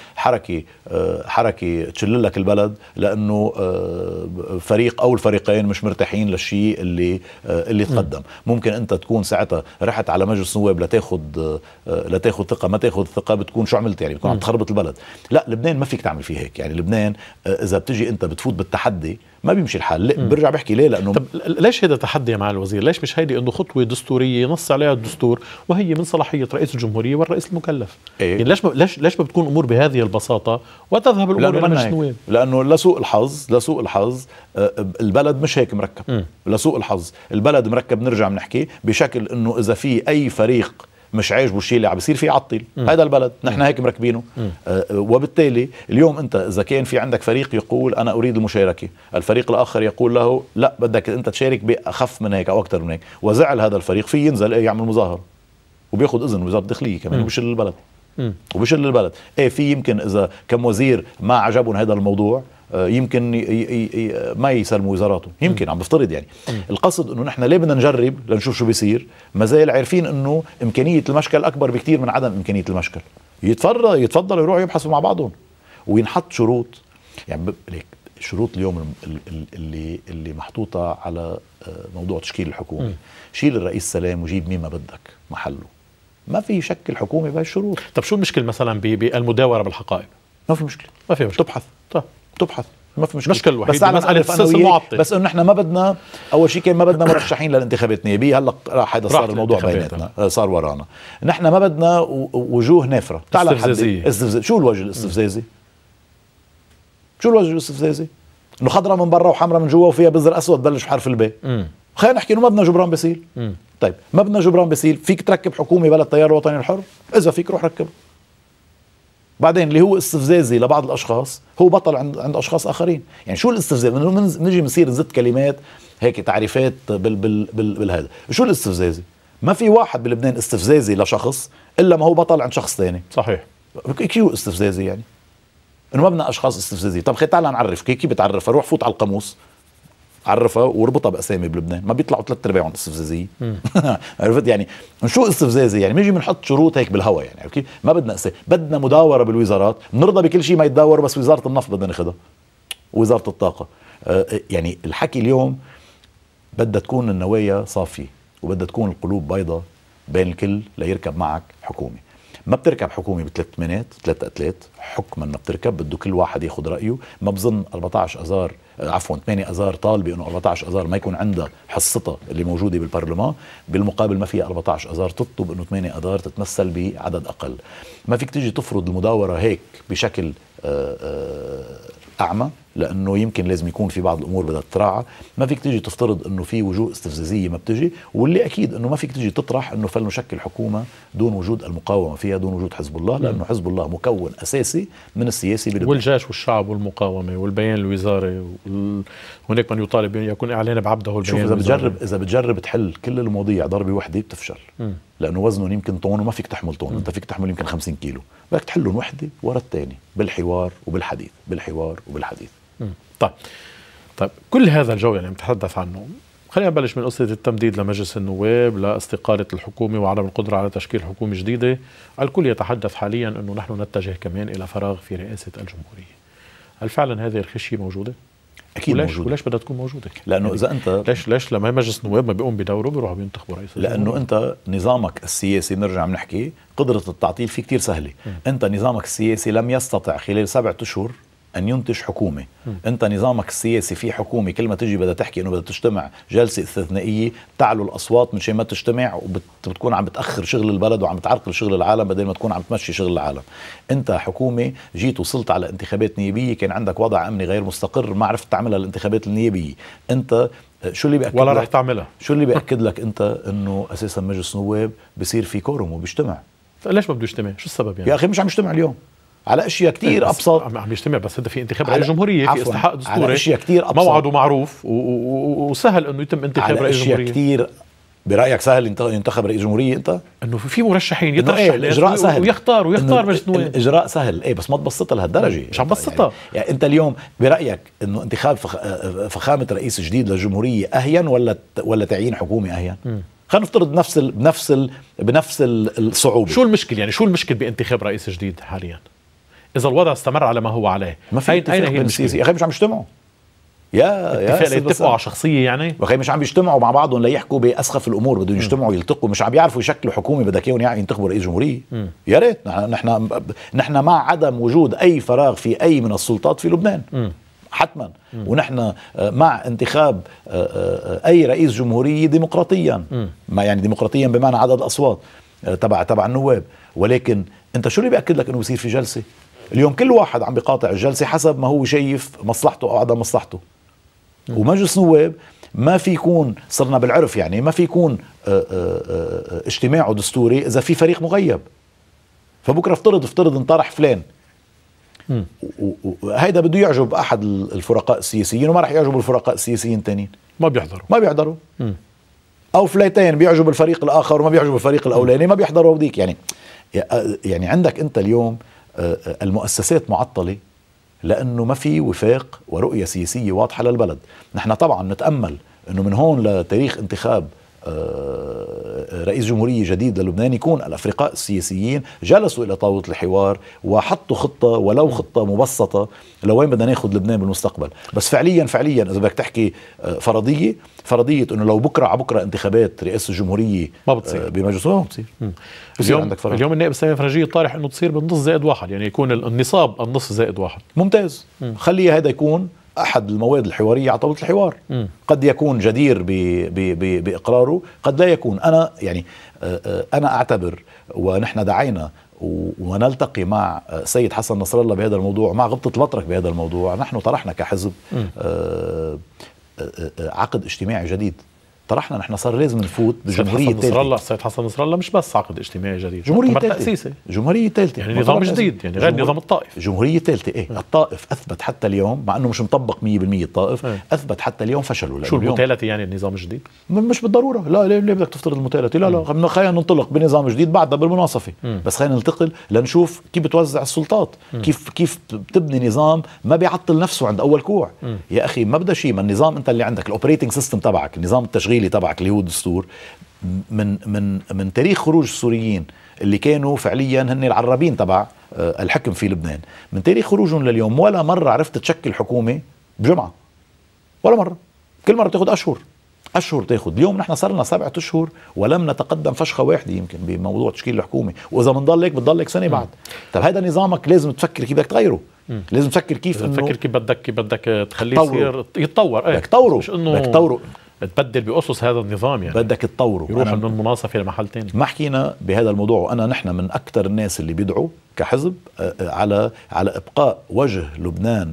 حركه تشل لك البلد لانه فريق او الفريقين مش مرتاحين للشيء اللي تقدم. ممكن انت تكون ساعتها رحت على مجلس النواب لتاخذ ثقه، ما تاخذ ثقه بتكون شو عملت؟ يعني بتكون عم تخربط البلد. لا، لبنان ما فيك تعمل فيه هيك. يعني لبنان اذا بتجي انت بتفوت بالتحدي ما بيمشي الحال. برجع بحكي ليه؟ لانه طب ليش هذا تحدي يا معالي الوزير؟ ليش مش هيدي انه خطوه دستوريه نص عليها الدستور وهي من صلاحيه رئيس الجمهوريه والرئيس المكلف؟ إيه؟ يعني ليش ما بتكون امور بهذه البساطه وتذهب الامور الى مجلس النواب؟ لانه لسوء الحظ البلد مش هيك مركب. لسوء الحظ البلد مركب، نرجع بنحكي بشكل انه اذا في اي فريق مش عاجبه الشيء اللي عم بيصير فيه يعطل. هذا البلد نحن هيك مركبينه. وبالتالي اليوم انت اذا كان في عندك فريق يقول انا اريد المشاركه، الفريق الاخر يقول له لا بدك انت تشارك باخف من هيك او اكثر من هيك، وزعل هذا الفريق في ينزل يعمل مظاهره وبياخذ اذن وزاره الداخليه كمان وبشل البلد. في يمكن اذا كم وزير ما عجبهم هذا الموضوع يمكن ما يسلموا وزاراته، يمكن عم بفترض. يعني القصد انه نحن ليه بدنا نجرب لنشوف شو بيصير، ما زال عارفين انه امكانيه المشكل اكبر بكثير من عدم امكانيه المشكل. يتفضلوا يروحوا يبحثوا مع بعضهم وينحط شروط. يعني ليك شروط اليوم اللي محطوطه على موضوع تشكيل الحكومه، شيل الرئيس سلام وجيب مين ما بدك محله، ما في شكل حكومه بهالشروط. طب شو المشكله مثلا بالمداوره بالحقائب؟ ما في مشكله. تبحث ما في مشكلة الوحيد بس بس انه نحن ما بدنا اول شيء كان ما بدنا مرشحين للانتخابات النيابيه. هلا راح هذا صار الموضوع بيناتنا، صار ورانا. نحن ما بدنا وجوه نافره استفزازيه. شو الوجه الاستفزازي؟ انه خضراء من برا وحمراء من جوا وفيها بزر اسود بلش بحرف الباء. خلينا نحكي انه ما بدنا جبران باسيل. طيب ما بدنا جبران باسيل، فيك تركب حكومه بلا التيار الوطني الحر؟ اذا فيك روح ركبه. بعدين اللي هو استفزازي لبعض الاشخاص هو بطل عند اشخاص اخرين. يعني شو الاستفزاز؟ نجي بنصير نزت كلمات هيك تعريفات بالهذا. شو الاستفزازي؟ ما في واحد بلبنان استفزازي لشخص الا ما هو بطل عند شخص ثاني. صحيح. شو استفزازي يعني؟ انه ما بدنا اشخاص استفزازيه. طب تعال نعرف كيف بتعرفها. روح فوت على القاموس عرفها واربطها باسامي بلبنان، ما بيطلعوا 3/4 استفزازيه. عرفت يعني شو استفزازي؟ يعني بنيجي بنحط شروط هيك بالهواء. يعني كيف ما بدنا بدنا مداوره بالوزارات، بنرضى بكل شيء ما يتداور، بس وزاره النفط بدنا ناخذها، وزاره الطاقه. يعني الحكي اليوم بدها تكون النوايا صافيه وبدها تكون القلوب بيضاء بين الكل ليركب معك حكومه. ما بتركب حكومه ثلاث قتلات حكما، ما بتركب، بده كل واحد ياخذ رايه. ما بظن 14 اذار 8 اذار طالبه انه 14 اذار ما يكون عندها حصتها اللي موجوده بالبرلمان، بالمقابل ما فيها 14 اذار تطلب انه 8 اذار تتمثل بعدد اقل. ما فيك تيجي تفرض المداوره هيك بشكل اعمى، لانه يمكن لازم يكون في بعض الامور بدها تراعى. ما فيك تيجي تفترض انه في وجوه استفزازيه ما بتجي، واللي اكيد انه ما فيك تيجي تطرح انه فلنشكل حكومه دون وجود المقاومه فيها، دون وجود حزب الله، لانه حزب الله مكون اساسي من السياسي بلبنان، والجيش والشعب والمقاومه والبيان الوزاري هناك من يطالب ان يكون اعلان بعبده البيان. شوف اذا بتجرب تحل كل المواضيع ضربه وحده بتفشل. لانه وزنهم يمكن طن وما فيك تحمل طن. انت فيك تحمل يمكن 50 كيلو، بدك تحلهم وحده ورا الثاني بالحوار وبالحديث. طيب كل هذا الجو اللي عم تحدث عنه، خلينا نبلش من قصة التمديد لمجلس النواب لاستقالة الحكومة وعدم القدرة على تشكيل حكومة جديدة. الكل يتحدث حاليا أنه نحن نتجه كمان إلى فراغ في رئاسة الجمهورية. هل فعلا هذه الخشية موجودة؟ أكيد موجودة. وليش بدها تكون موجودة؟ لأنه يعني إذا أنت ليش لما مجلس النواب ما بيقوم بدوره بيروحوا بينتخبوا رئيس الجمهورية؟ لأنه أنت نظامك السياسي، بنرجع بنحكي قدرة التعطيل فيه كتير سهلة. أنت نظامك السياسي لم يستطع خلال 7 أشهر أن ينتج حكومة. أنت نظامك السياسي في حكومة كل ما تجي بدها تحكي أنه بدها تجتمع جلسة استثنائية تعلو الأصوات من شيء ما تجتمع، وبتكون عم بتأخر شغل البلد وعم بتعرقل شغل العالم بدل ما تكون عم تمشي شغل العالم. أنت حكومة جيت وصلت على انتخابات نيابية كان عندك وضع أمني غير مستقر، ما عرفت تعملها الانتخابات النيابية. أنت شو اللي بيأكد ولا لك؟ رح تعملها. شو اللي بيأكد لك أنت أنه أساسا مجلس نواب بصير في كورم وبيجتمع؟ ليش ما بده يجتمع؟ شو السبب يعني؟ يا أخي مش عم يجتمع اليوم على اشياء كتير ابسط. عم يجتمع بس هذا في انتخاب رئيس الجمهوريه، في استحقاق دستوري، اشياء كتير ابسط، موعده معروف وسهل انه يتم انتخاب رئيس الجمهوريه. اشياء كتير برايك سهل ينتخب رئيس جمهوريه؟ انت انه في مرشحين يترشح الاجراء سهل ويختار مجلس النواب. الاجراء سهل بس ما تبسطها لهالدرجه. مش عم بسطها يعني انت اليوم برايك انه انتخاب فخامه رئيس جديد للجمهوريه اهين ولا تعيين حكومي اهين؟ خلينا نفترض بنفس الصعوبه. شو المشكله يعني شو المشكله بانتخاب رئيس جديد حاليا اذا الوضع استمر على ما هو عليه؟ ما في اين هي المشكله؟ يا اخي مش عم يجتمعوا يتفقوا على شخصيه يعني. وخي مش عم يجتمعوا مع بعضهم ليحكوا باسخف الامور، بدهم يجتمعوا يلتقوا، مش عم يعرفوا يشكلوا حكومه بدك اياهم ينتخبوا رئيس جمهوريه. يا ريت نحن مع عدم وجود اي فراغ في اي من السلطات في لبنان حتما، ونحن مع انتخاب اي رئيس جمهوريه ديمقراطيا، ما يعني ديمقراطيا بمعنى عدد الاصوات تبع النواب. ولكن انت شو اللي بياكد لك انه بيصير في جلسه؟ اليوم كل واحد عم بيقاطع الجلسه حسب ما هو شايف مصلحته او عدم مصلحته. ومجلس نواب ما في يكون، صرنا بالعرف يعني ما في يكون اجتماعه دستوري اذا في فريق مغيب. فبكره افترض انطرح فلان، وهيدا بده يعجب احد الفرقاء السياسيين وما راح يعجب الفرقاء السياسيين الثانيين، ما بيحضروا او فليتين بيعجب الفريق الاخر وما بيعجب الفريق الاولاني ما بيحضروا وديك. يعني عندك انت اليوم المؤسسات معطله لانه ما في وفاق ورؤيه سياسيه واضحه للبلد. نحن طبعا نتامل انه من هون لتاريخ انتخاب رئيس جمهورية جديد للبنان يكون الأفرقاء السياسيين جلسوا إلى طاولة الحوار وحطوا خطة ولو خطة مبسطة لوين بدنا ناخذ لبنان بالمستقبل. بس فعليا إذا بدك تحكي فرضية إنه لو بكرة انتخابات رئاسة الجمهورية ما بتصير بمجلس ما بتصير. اليوم النائب سامي فرجية طارح إنه تصير بالنص زائد واحد، يعني يكون النصاب النص زائد واحد. ممتاز. خليه هذا يكون أحد المواد الحوارية على طاولة الحوار. قد يكون جدير بإقراره، قد لا يكون. أنا أعتبر ونحن دعينا ونلتقي مع سيد حسن نصر الله بهذا الموضوع، مع غبطة البطرك بهذا الموضوع. نحن طرحنا كحزب عقد اجتماعي جديد. طرحنا نحن صار لازم نفوت بجمهورية ثالثة. السيد حسن نصر الله مش بس عقد اجتماعي جديد، جمهورية ثالثة يعني نظام جديد، يعني غير نظام الطائف. جمهورية ثالثة الطائف أثبت حتى اليوم مع أنه مش مطبق 100% الطائف أثبت حتى اليوم فشلوا. شو المتالتة يعني النظام الجديد؟ مش بالضرورة. لا ليه بدك تفترض المتالتة؟ لا خلينا ننطلق بنظام جديد بعدها بالمناصفة. بس خلينا ننتقل لنشوف كيف بتوزع السلطات، كيف بتبني نظام ما بيعطل نفسه عند أول كوع. يا أخي ما بدأ شيء. ما النظام أنت اللي عندك الأوبريتنج سيستم تبعك، النظام التشغيلي تبعك اللي هو الدستور، من تاريخ خروج السوريين اللي كانوا فعليا هن العرابين تبع الحكم في لبنان، من تاريخ خروجهم لليوم ولا مرة عرفت تشكل حكومة بجمعة، ولا مرة. كل مرة تاخد أشهر تاخد. اليوم نحن صرنا 7 أشهر ولم نتقدم فشخة واحدة يمكن بموضوع تشكيل الحكومة، وإذا بنضل هيك بتضل لك سنة بعد. طب هذا نظامك لازم تفكر كيف بدك تغيره. لازم تفكر كيف بدك تخليه يتطور. بدك تطوره تبدل بأسس هذا النظام، يعني بدك تطوره، يروح من المناصفة لمحل تاني. ما حكينا بهذا الموضوع. نحن من أكثر الناس اللي بيدعوا كحزب على إبقاء وجه لبنان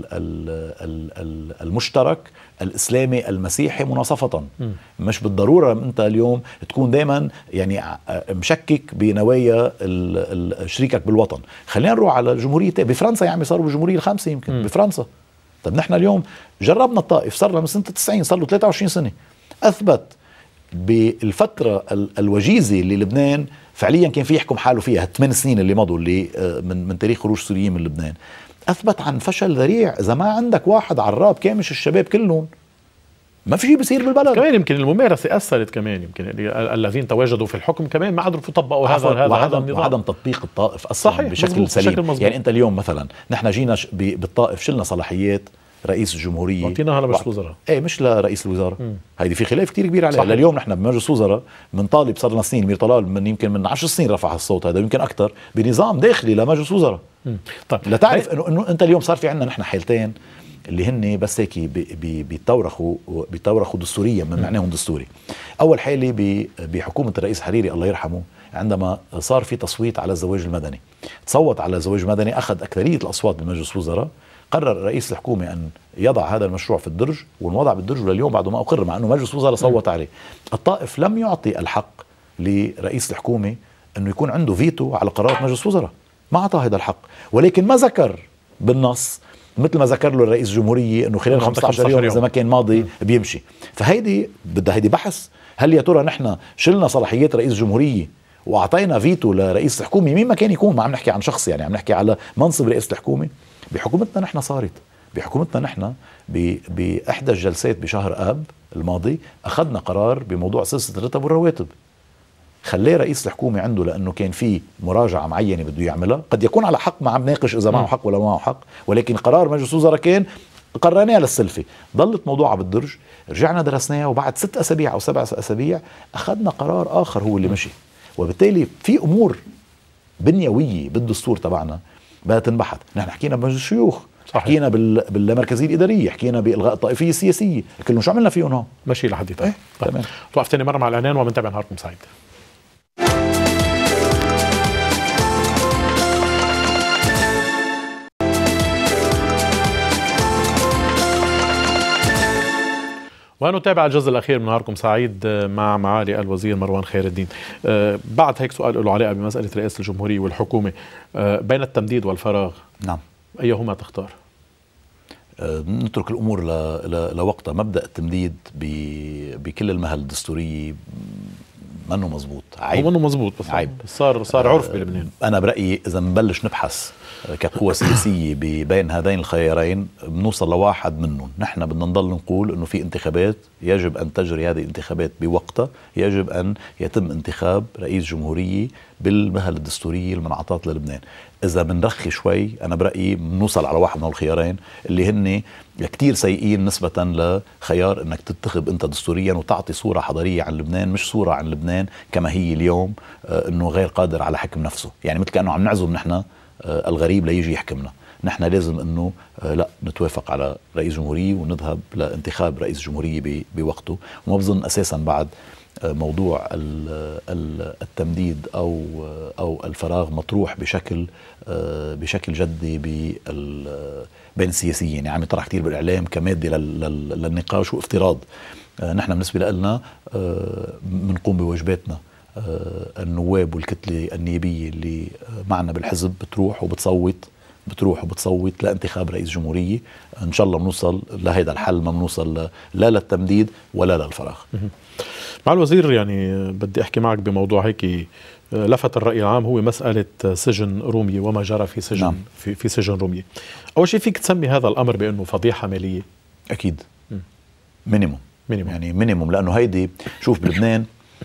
المشترك الإسلامي المسيحي مناصفة. مش بالضرورة أنت اليوم تكون دايما يعني مشكك بنوايا شريكك بالوطن. خلينا نروح على الجمهورية بفرنسا، يعني صاروا بالجمهورية الخامسة يمكن بفرنسا. طب نحن اليوم جربنا الطائف، صار من سنة 90، صار له 23 سنة. أثبت بالفترة الوجيزة اللي لبنان فعليا كان فيه يحكم حاله فيها 8 سنين اللي مضوا، اللي من تاريخ خروج السوريين من لبنان، أثبت عن فشل ذريع. إذا ما عندك واحد عراب كامش الشباب كلهم ما في شيء بيصير بالبلد. كمان يمكن الممارسة أثرت، كمان يمكن الذين تواجدوا في الحكم كمان ما قدروا يطبقوا هذا النظام. وعدم تطبيق الطائف أصلا صحيح بشكل سليم. يعني أنت اليوم مثلا نحن جينا بالطائف شلنا صلاحيات رئيس الجمهورية وعطيناها لمجلس الوزراء. مش لرئيس الوزراء. هيدي في خلاف كتير كبير عليها. لليوم نحن بمجلس الوزراء من طالب صار لنا سنين، مير طلال يمكن من 10 سنين رفع الصوت هذا يمكن أكتر بنظام داخلي لمجلس الوزراء. طيب لتعرف إنه أنت اليوم صار في عندنا نحن حالتين اللي هن بس هيك بيتورخوا دستوريا من معناهم دستوري. أول حالة بحكومة الرئيس حريري الله يرحمه، عندما صار في تصويت على الزواج المدني، تصوت على الزواج المدني، أخذ أكثرية الأصوات بمجلس الوزراء، قرر رئيس الحكومة أن يضع هذا المشروع في الدرج، وانوضع بالدرج لليوم بعد ما أقر، مع أنه مجلس الوزراء صوت عليه. الطائف لم يعطي الحق لرئيس الحكومة أنه يكون عنده فيتو على قرارات مجلس الوزراء، ما أعطى هذا الحق. ولكن ما ذكر بالنص مثل ما ذكر له الرئيس الجمهورية أنه خلال 15 يوم إذا ما كان ماضي بيمشي. فهيدي بدها هيدي بحث، هل يا ترى نحن شلنا صلاحيات رئيس جمهورية واعطينا فيتو لرئيس الحكومة؟ مين ما كان يكون، ما عم نحكي عن شخص يعني، عم نحكي على منصب رئيسة الحكومة. بحكومتنا نحن صارت، بحكومتنا نحن بإحدى الجلسات بشهر آب الماضي أخذنا قرار بموضوع سلسلة الرتب والرواتب، خليه رئيس الحكومة عنده، لأنه كان في مراجعة معينة بده يعملها، قد يكون على حق، ما عم ناقش إذا معه حق ولا ما معه حق، ولكن قرار مجلس وزراء كان قررناه للسلفة، ضلت موضوعها بالدرج، رجعنا درسناها، وبعد 6 أسابيع أو 7 أسابيع أخذنا قرار آخر هو اللي مشي. وبالتالي في أمور بنيوية بالدستور تبعنا بدها تنبحث. نحن حكينا بمجلس الشيوخ، حكينا بالمركزية الإدارية، حكينا بإلغاء الطائفية السياسية، كلهم شو عملنا فيهم هون؟ ماشي لحد طيب. تمام. توقف تاني مرة مع الإعلان وبنتابع نهاركم سعيد. ونتابع الجزء الأخير من نهاركم سعيد مع معالي الوزير مروان خير الدين. بعد هيك سؤال له علاقة بمسألة رئاسة الجمهورية والحكومة، بين التمديد والفراغ نعم أيهما تختار؟ نترك الأمور لوقتها. مبدأ التمديد بكل المهل الدستورية منه مزبوط، عيب. هو منه مزبوط، بس عيب. صار عرف بلبنان. أنا برأيي إذا نبلش نبحث كقوة سياسية بين هذين الخيارين بنوصل لواحد منهم. نحن بدنا نضل نقول إنه في انتخابات، يجب أن تجري هذه الانتخابات بوقتها، يجب أن يتم انتخاب رئيس جمهورية بالمهل الدستورية المنعطات للبنان. إذا بنرخي شوي أنا برأيي بنوصل على واحد من الخيارين اللي هن كتير سيئين نسبة لخيار إنك تنتخب أنت دستوريا وتعطي صورة حضارية عن لبنان، مش صورة عن لبنان كما هي اليوم، إنه غير قادر على حكم نفسه. يعني مثل كأنه عم نعزم نحن الغريب ليجي يحكمنا. نحن لازم انه لا نتوافق على رئيس جمهورية ونذهب لانتخاب رئيس جمهورية بوقته. وما بظن اساسا بعد موضوع التمديد او الفراغ مطروح بشكل جدي بين السياسيين، يعني عم يطرح كثير بالاعلام كماده للنقاش وافتراض. نحن بالنسبه لنا بنقوم بواجباتنا. النواب والكتلة النيابية اللي معنا بالحزب بتروح وبتصوت لانتخاب رئيس جمهورية. إن شاء الله بنوصل لهذا الحل، ما بنوصل لا للتمديد ولا للفراغ. مع الوزير، يعني بدي أحكي معك بموضوع هيك لفت الرأي العام، هو مسألة سجن رومية وما جرى في سجن نعم. في سجن رومية. أول شيء فيك تسمي هذا الأمر بأنه فضيحة مالية؟ أكيد. مينيموم يعني مينيموم، لأنه هيدي شوف بلبنان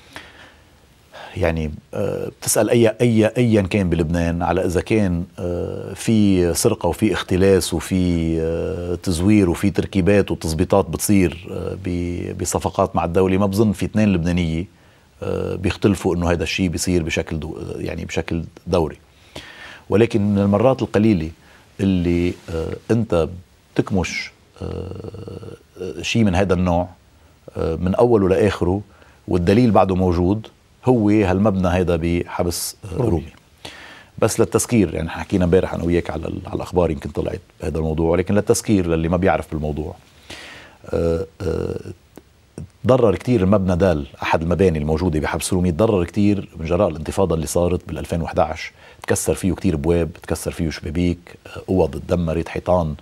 يعني بتسأل أيا كان بلبنان على إذا كان في سرقة وفي اختلاس وفي تزوير وفي تركيبات وتظبيطات بتصير بصفقات مع الدولة. ما بظن في 2 لبنانية بيختلفوا إنه هذا الشيء بيصير بشكل دوري. ولكن من المرات القليلة اللي أنت بتكمش شيء من هذا النوع من أوله لآخره والدليل بعده موجود، هو هالمبنى هيدا بحبس رومي. بس للتذكير، يعني حكينا امبارح انا وياك على الاخبار، يمكن طلعت بهذا الموضوع، ولكن للتذكير للي ما بيعرف بالموضوع، ضرر كتير المبنى دال، احد المباني الموجوده بحبس رومي، ضرر كتير من جراء الانتفاضه اللي صارت بال2011. تكسر فيه كتير ابواب، تكسر فيه شبابيك، اوض اتدمرت، حيطان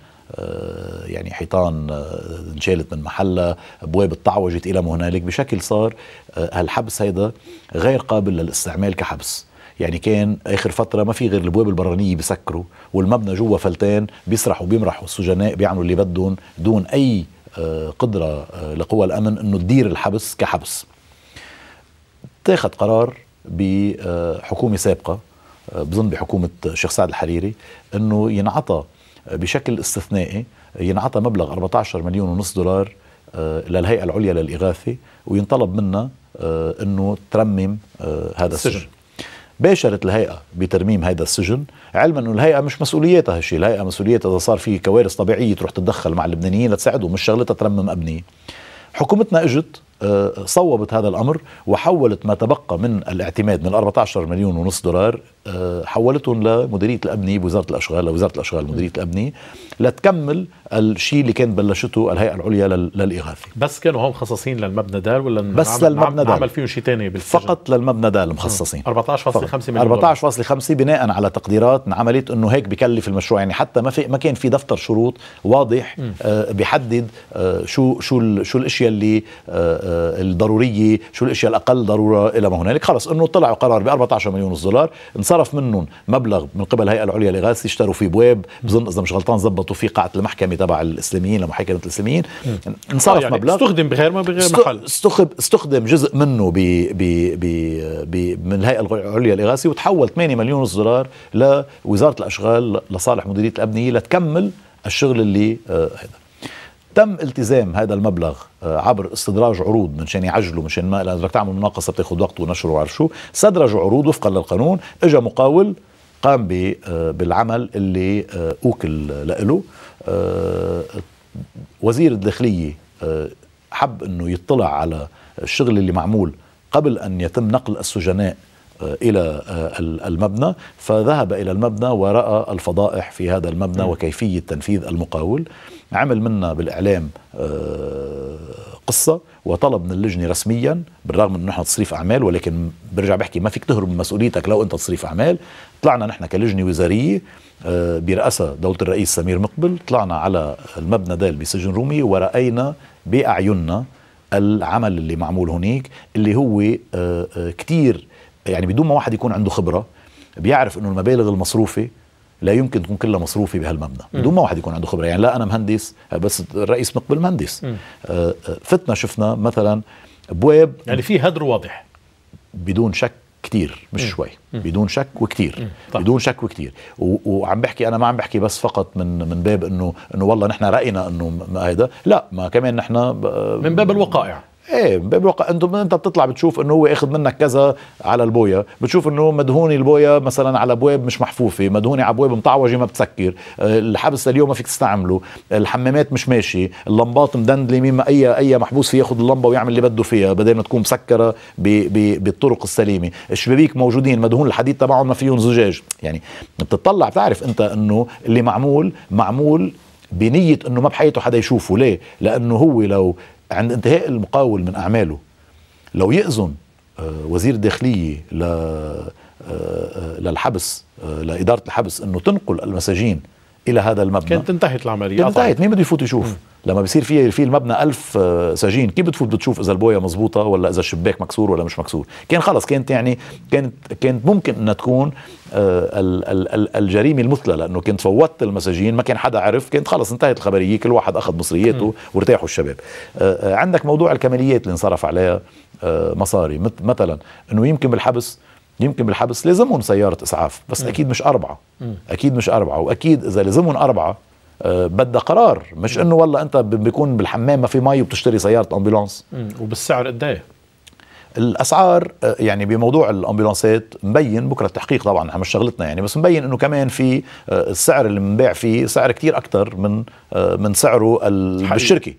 انشالت من محلها، ابواب اتعوجت الى ما هنالك، بشكل صار هالحبس هيدا غير قابل للاستعمال كحبس. يعني كان اخر فتره ما في غير الابواب البرانيه بسكروا، والمبنى جوا فلتان بيسرحوا بيمرحوا السجناء بيعملوا اللي بدهم دون اي قدره لقوى الامن انه تدير الحبس كحبس. اتخذ قرار بحكومه سابقه، بظن بحكومه الشيخ سعد الحريري، انه ينعطى بشكل استثنائي ينعطى مبلغ 14.5 مليون دولار للهيئة العليا للإغاثة، وينطلب منها أنه ترمم هذا السجن. باشرت الهيئة بترميم هذا السجن، علما أنه الهيئة مش مسؤوليتها هالشيء. الهيئة مسؤوليتها إذا صار في كوارث طبيعية تروح تتدخل مع اللبنانيين لتساعدهم، مش شغلتها ترمم أبنية. حكومتنا اجت صوبت هذا الأمر وحولت ما تبقى من الاعتماد من 14.5 مليون دولار، حولتهم لمديرية الأبنية بوزارة الأشغال، لوزارة الأشغال مديرية الأبنية، لتكمل الشيء اللي كانت بلشته الهيئة العليا للإغاثة. بس كانوا هم مخصصين للمبنى دال ولا بس للمبنى دال؟ عمل فيهم شيء ثاني بالسجن؟ فقط للمبنى دال مخصصين 14.5 مليون 14.5 بناء على تقديرات عملت انه هيك بكلف المشروع. يعني حتى ما كان في دفتر شروط واضح بيحدد شو الاشياء اللي الضروريه، شو الاشياء الاقل ضروره الى ما هنالك. خلص انه طلعوا قرار ب 14 مليون دولار، انصرف منهم مبلغ من قبل الهيئه العليا للاغاثه، اشتروا فيه بواب، بظن اذا مش غلطان زبطوا فيه قاعه المحكمه تبع الاسلاميين لمحاكمه الاسلاميين. انصرف يعني مبلغ استخدم بغير محل، استخدم جزء منه من الهيئه العليا للاغاثه، وتحول 8 مليون دولار لوزاره الاشغال لصالح مديريه الابنيه لتكمل الشغل اللي هذا. تم التزام هذا المبلغ عبر استدراج عروض منشان يعجلوا، منشان ما لازم تعمل مناقصه بتاخذ وقت ونشر وعرف شو، استدرجوا عروض وفقا للقانون. اجى مقاول قام بالعمل اللي اوكل له. وزير الداخليه حب انه يطلع على الشغل اللي معمول قبل ان يتم نقل السجناء إلى المبنى، فذهب إلى المبنى ورأى الفضائح في هذا المبنى وكيفية تنفيذ المقاول. عمل منا بالإعلام قصة وطلب من اللجنة رسميا، بالرغم من نحن تصريف أعمال، ولكن برجع بحكي ما فيك تهرب من مسؤوليتك لو أنت تصريف أعمال. طلعنا نحن كلجنة وزارية برئاسة دولة الرئيس سمير مقبل، طلعنا على المبنى دال بسجن رومي ورأينا بأعيننا العمل اللي معمول هناك، اللي هو كتير يعني بدون ما واحد يكون عنده خبرة بيعرف انه المبالغ المصروفة لا يمكن تكون كلها مصروفة بهالمبنى بدون ما واحد يكون عنده خبرة. يعني لا انا مهندس، بس الرئيس مقبل مهندس. فتنا شفنا مثلا ابواب، يعني في هدر واضح بدون شك كتير، مش شوي، بدون شك وكتير، بدون شك وكتير. وعم بحكي انا، ما عم بحكي بس فقط من باب انه والله نحن رأينا انه هيدا، لا، ما كمان نحن من باب الوقائع. ايه بواقع انت بتطلع بتشوف انه هو اخذ منك كذا على البويه، بتشوف انه مدهوني البويه مثلا على ابواب مش محفوفه، مدهوني على ابواب مطعوجه ما بتسكر، الحبس اليوم ما فيك تستعمله، الحمامات مش ماشي، اللمبات مدندله، مين اي محبوس فيه ياخذ اللمبه ويعمل اللي بده فيها بدل ما تكون مسكره بالطرق السليمه، الشبابيك موجودين مدهون الحديد تبعهم ما فيهم زجاج. يعني بتطلع بتعرف انت انه اللي معمول بنيه انه ما بحياته حدا يشوفه. ليه؟ لانه هو لو عند انتهاء المقاول من أعماله لو يأذن وزير الداخلية للحبس، لإدارة الحبس، أنه تنقل المساجين إلى هذا المبنى، كانت انتهت العملية. انتهت. مين بده يفوت يشوف؟ لما بيصير في المبنى 1000 سجين، كيف بتفوت بتشوف إذا البوية مزبوطة ولا إذا الشباك مكسور ولا مش مكسور؟ كان خلص، كانت يعني كانت ممكن أنها تكون الجريمة المثلى، لأنه كنت فوتت المساجين، ما كان حدا عرف، كانت خلص انتهت الخبرية، كل واحد أخذ مصرياته وارتاحوا الشباب. عندك موضوع الكماليات اللي انصرف عليها مصاري، مثلا أنه يمكن بالحبس لازمهم سيارة إسعاف، بس أكيد مش 4، أكيد مش 4، وأكيد إذا لازمهم 4 بدها قرار، مش انه والله انت بيكون بالحمام ما في مي وبتشتري سيارة امبولانس. وبالسعر قد ايه؟ الاسعار يعني بموضوع الامبولانسات مبين بكره التحقيق، طبعا احنا مش شغلتنا يعني، بس مبين انه كمان في السعر اللي بنبيع فيه سعر كتير اكتر من سعره بالشركه.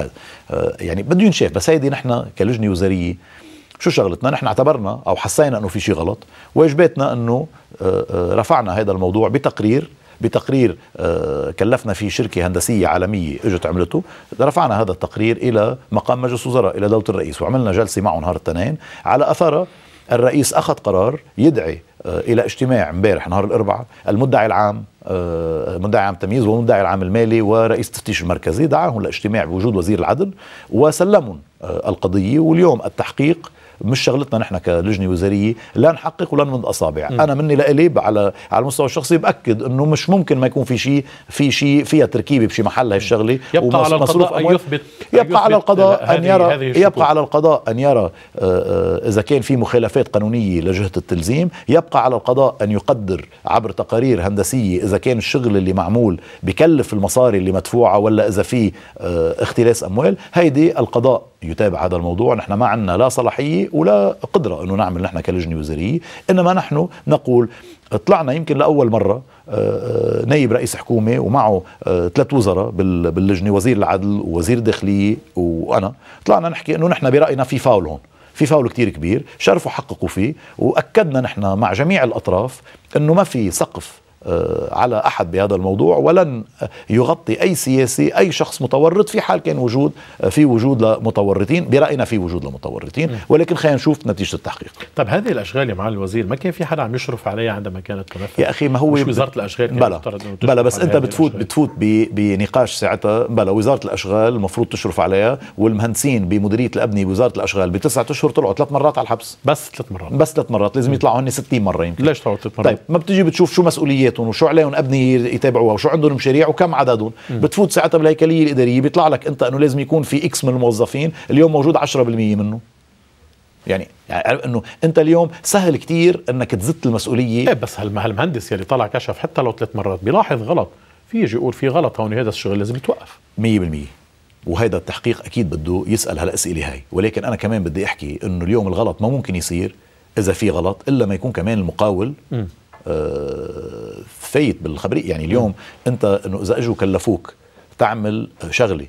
يعني بده ينشاف. بس هيدي نحن كلجنه وزاريه شو شغلتنا؟ نحن اعتبرنا او حسينا انه في شيء غلط، واجباتنا انه رفعنا هذا الموضوع بتقرير كلفنا فيه شركة هندسية عالمية اجت عملته. رفعنا هذا التقرير إلى مقام مجلس وزراء، إلى دولة الرئيس، وعملنا جلسة معه نهار الاثنين. على أثرها الرئيس أخذ قرار يدعي إلى اجتماع امبارح نهار الأربعاء المدعي العام، مدعي عام تمييز والمدعي العام المالي ورئيس التفتيش المركزي، دعاهم لاجتماع بوجود وزير العدل وسلمهم القضية. واليوم التحقيق مش شغلتنا نحن كلجنة وزارية لا نحقق ولا نمد أصابع. أنا مني لإلي على المستوى الشخصي بأكد أنه مش ممكن ما يكون في شيء فيها تركيبة بشي محل هالشغلة. يبقى على القضاء أن يثبت، يبقى على القضاء أن يرى، يبقى على القضاء أن يرى إذا كان في مخالفات قانونية لجهة التلزيم، يبقى على القضاء أن يقدر عبر تقارير هندسية إذا كان الشغل اللي معمول بكلف المصاري اللي مدفوعة ولا إذا في اختلاس أموال. هيدي القضاء يتابع هذا الموضوع. نحن ما عندنا لا صلاحية ولا قدرة أنه نعمل نحن كلجنة وزارية، إنما نحن نقول طلعنا يمكن لأول مرة نائب رئيس حكومة ومعه 3 وزراء باللجنة، وزير العدل ووزير الداخلية وأنا، طلعنا نحكي إنه نحن برأينا في فاول هون، في فاول كتير كبير، شرفوا حققوا فيه، وأكدنا نحن مع جميع الأطراف إنه ما في سقف على أحد بهذا الموضوع، ولن يغطي أي سياسي أي شخص متورط في حال كان في وجود لمتورطين. برأينا في وجود لمتورطين، ولكن خلينا نشوف نتيجة التحقيق. طب هذه الأشغال يا معالي الوزير ما كان في حدا عم يشرف عليها عندما كانت تنفذ؟ يا أخي ما هو مش وزارة الأشغال بلا بس أنت بتفوت بنقاش ساعتها. بلا وزارة الأشغال المفروض تشرف عليها، والمهندسين بمديرية الأبنية بوزارة الأشغال ب9 أشهر طلعوا 3 مرات على الحبس. بس 3 مرات لازم يطلعوا هن 60 مرة يمكن. ليش طلعوا 3 مرات؟ طيب ما بتجي بتشوف شو مسؤولياتهم وشو عليهم أبنية يتابعوها وشو عندهم مشاريع وكم عددهم. بتفوت ساعتها بالهيكلية الإدارية بيطلع لك أنت أنه لازم يكون في إكس من الموظفين، اليوم موجود 10% منه. يعني انه انت اليوم سهل كتير انك تزت المسؤوليه. بس هالمهندس يلي طلع كشف حتى لو 3 مرات بيلاحظ غلط، في يجي يقول في غلط هون، هذا الشغل لازم يتوقف 100%. وهذا التحقيق اكيد بده يسال هالاسئله هاي. ولكن انا كمان بدي احكي انه اليوم الغلط ما ممكن يصير اذا في غلط الا ما يكون كمان المقاول فايت بالخبريه. يعني اليوم انت انه اذا اجوا كلفوك تعمل شغله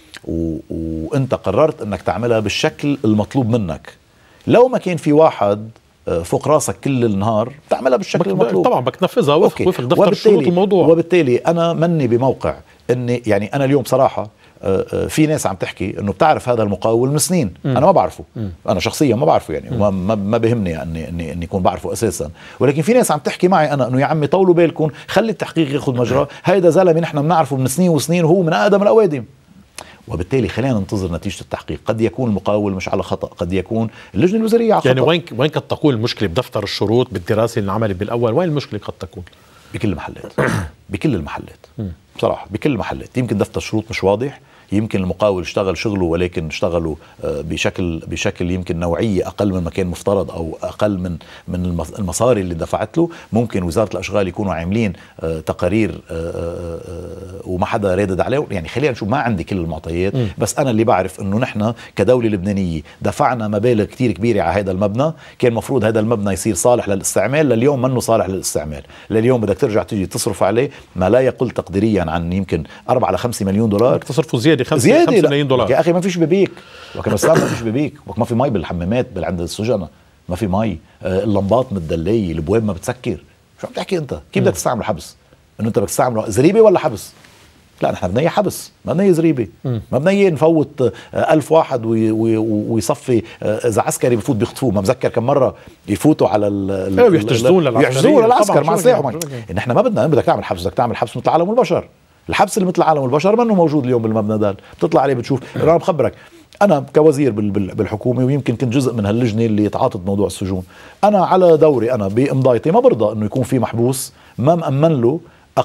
وانت قررت انك تعملها بالشكل المطلوب منك، لو ما كان في واحد فوق راسك كل النهار تعملها بالشكل المطلوب طبعا بدك تنفذها وفق دفتر شروط الموضوع. وبالتالي انا مني بموقع اني يعني انا اليوم صراحه في ناس عم تحكي انه بتعرف هذا المقاول من سنين. انا ما بعرفه، انا شخصيا ما بعرفه يعني ما بهمني اني اكون بعرفه اساسا. ولكن في ناس عم تحكي معي انا انه يا عمي طولوا بالكم، خلي التحقيق ياخذ مجراه، هيدا زلمه نحن بنعرفه من سنين وسنين وهو من اقدم الاوادم. وبالتالي خلينا ننتظر نتيجة التحقيق. قد يكون المقاول مش على خطأ، قد يكون اللجنة الوزارية على خطأ. يعني وين قد تكون المشكلة بدفتر الشروط بالدراسة اللي انعملت بالأول؟ وين المشكلة قد تكون؟ بكل المحلات بكل المحلات بصراحة، بكل المحلات. يمكن دفتر الشروط مش واضح، يمكن المقاول اشتغل شغله ولكن اشتغلوا بشكل يمكن نوعية أقل من ما كان مفترض أو أقل من المصاري اللي دفعت له. ممكن وزارة الأشغال يكونوا عاملين تقارير وما حدا رادد عليه. يعني خلينا نشوف، ما عندي كل المعطيات، بس أنا اللي بعرف إنه نحن كدولة لبنانية دفعنا مبالغ كتير كبيرة على هذا المبنى. كان مفروض هذا المبنى يصير صالح للاستعمال، لليوم منه صالح للاستعمال. لليوم بدك ترجع تيجي تصرف عليه ما لا يقل تقديريا عن يمكن 4 ل 5 مليون دولار. تصرفوا زيادة 5 ملايين دولار. يا أخي ما فيش ببيك وكما ما فيش ببيك ما في مي بالحمامات عند السجناء، ما في مي، اللمبات متدلية، البواب ما بتسكر. شو عم تحكي انت؟ كيف بدك تستعمل حبس؟ انه انت بدك تستعمله زريبه ولا حبس؟ لا نحن بدنا حبس، ما بدنا زريبه، ما بدنا نفوت 1000 واحد ويصفي. اذا عسكري بفوت بيخطفوه، ما بذكر كم مره يفوتوا على يحجزون للعسكر مع سلاحهم. نحن ما بدك تعمل حبس، بدك تعمل حبس مثل عالم البشر. الحبس اللي مثل عالم البشر منه موجود اليوم بالمبنى ده، بتطلع عليه بتشوف. انا بخبرك انا كوزير بالحكومه، ويمكن كنت جزء من هاللجنه اللي تعاطت موضوع السجون. انا على دوري انا بامضايتي ما برضى انه يكون في محبوس ما مأمن له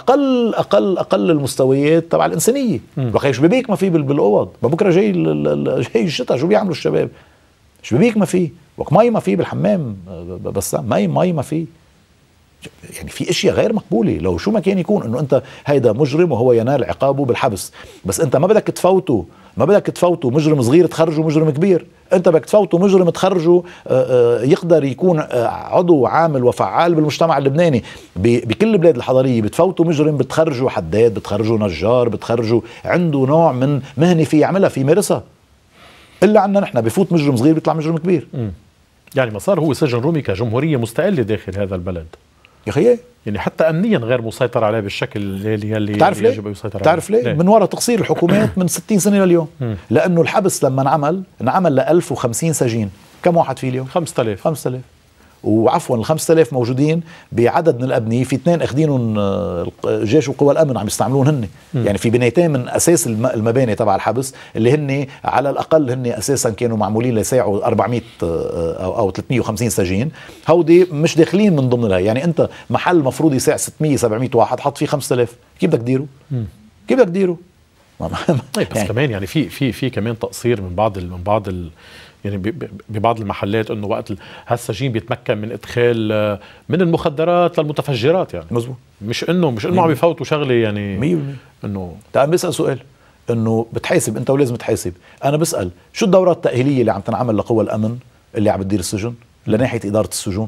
اقل المستويات تبع الانسانيه. بقى شبابيك ما في بالاوض، ما بكره جاي الشتاء شو بيعملوا الشباب؟ شبابيك ما في، مي ما في بالحمام، بس مي ما في. يعني في اشياء غير مقبوله. لو شو ما كان يكون انه انت هيدا مجرم وهو ينال عقابه بالحبس، بس انت ما بدك تفوته مجرم صغير تخرجه مجرم كبير. انت بدك تفوته مجرم تخرجه يقدر يكون عضو عامل وفعال بالمجتمع اللبناني. بكل البلاد الحضاريه بتفوته مجرم بتخرجه حداد، بتخرجه نجار، بتخرجه عنده نوع من مهنه في يعملها في يمارسها. الا عنا نحن بفوت مجرم صغير بيطلع مجرم كبير. يعني ما صار هو سجن رومي كجمهوريه مستقله داخل هذا البلد يا خيي، يعني حتى امنيا غير مسيطر عليه بالشكل اللي يجب يسيطر عليه. تعرف ليه؟ من وراء تقصير الحكومات من 60 سنه لليوم. لانه الحبس لما انعمل ل 1050 سجين، كم واحد فيه اليوم؟ 5000. وعفوا ال 5000 موجودين بعدد من الابنيه، في 2 اخذينهم الجيش وقوى الامن عم يستعملون هن. يعني في بنايتين من اساس المباني تبع الحبس اللي هن على الاقل هن اساسا كانوا معمولين ليساعوا 400 او 350 سجين، هودي مش داخلين من ضمن الهي. يعني انت محل مفروض يساع 600 700 واحد حط فيه 5000، كيف بدك تديره؟ طيب بس يعني كمان يعني في كمان تقصير من بعض يعني ببعض المحلات، انه وقت هالسجين بيتمكن من ادخال من المخدرات للمتفجرات. يعني مزبوط، مش انه عم يفوتوا شغله. يعني 100% انه تعال بسأل سؤال انه بتحاسب انت ولازم تحاسب. انا بسأل شو الدورات التأهيلية اللي عم تنعمل لقوى الامن اللي عم بتدير السجن لناحية ادارة السجون؟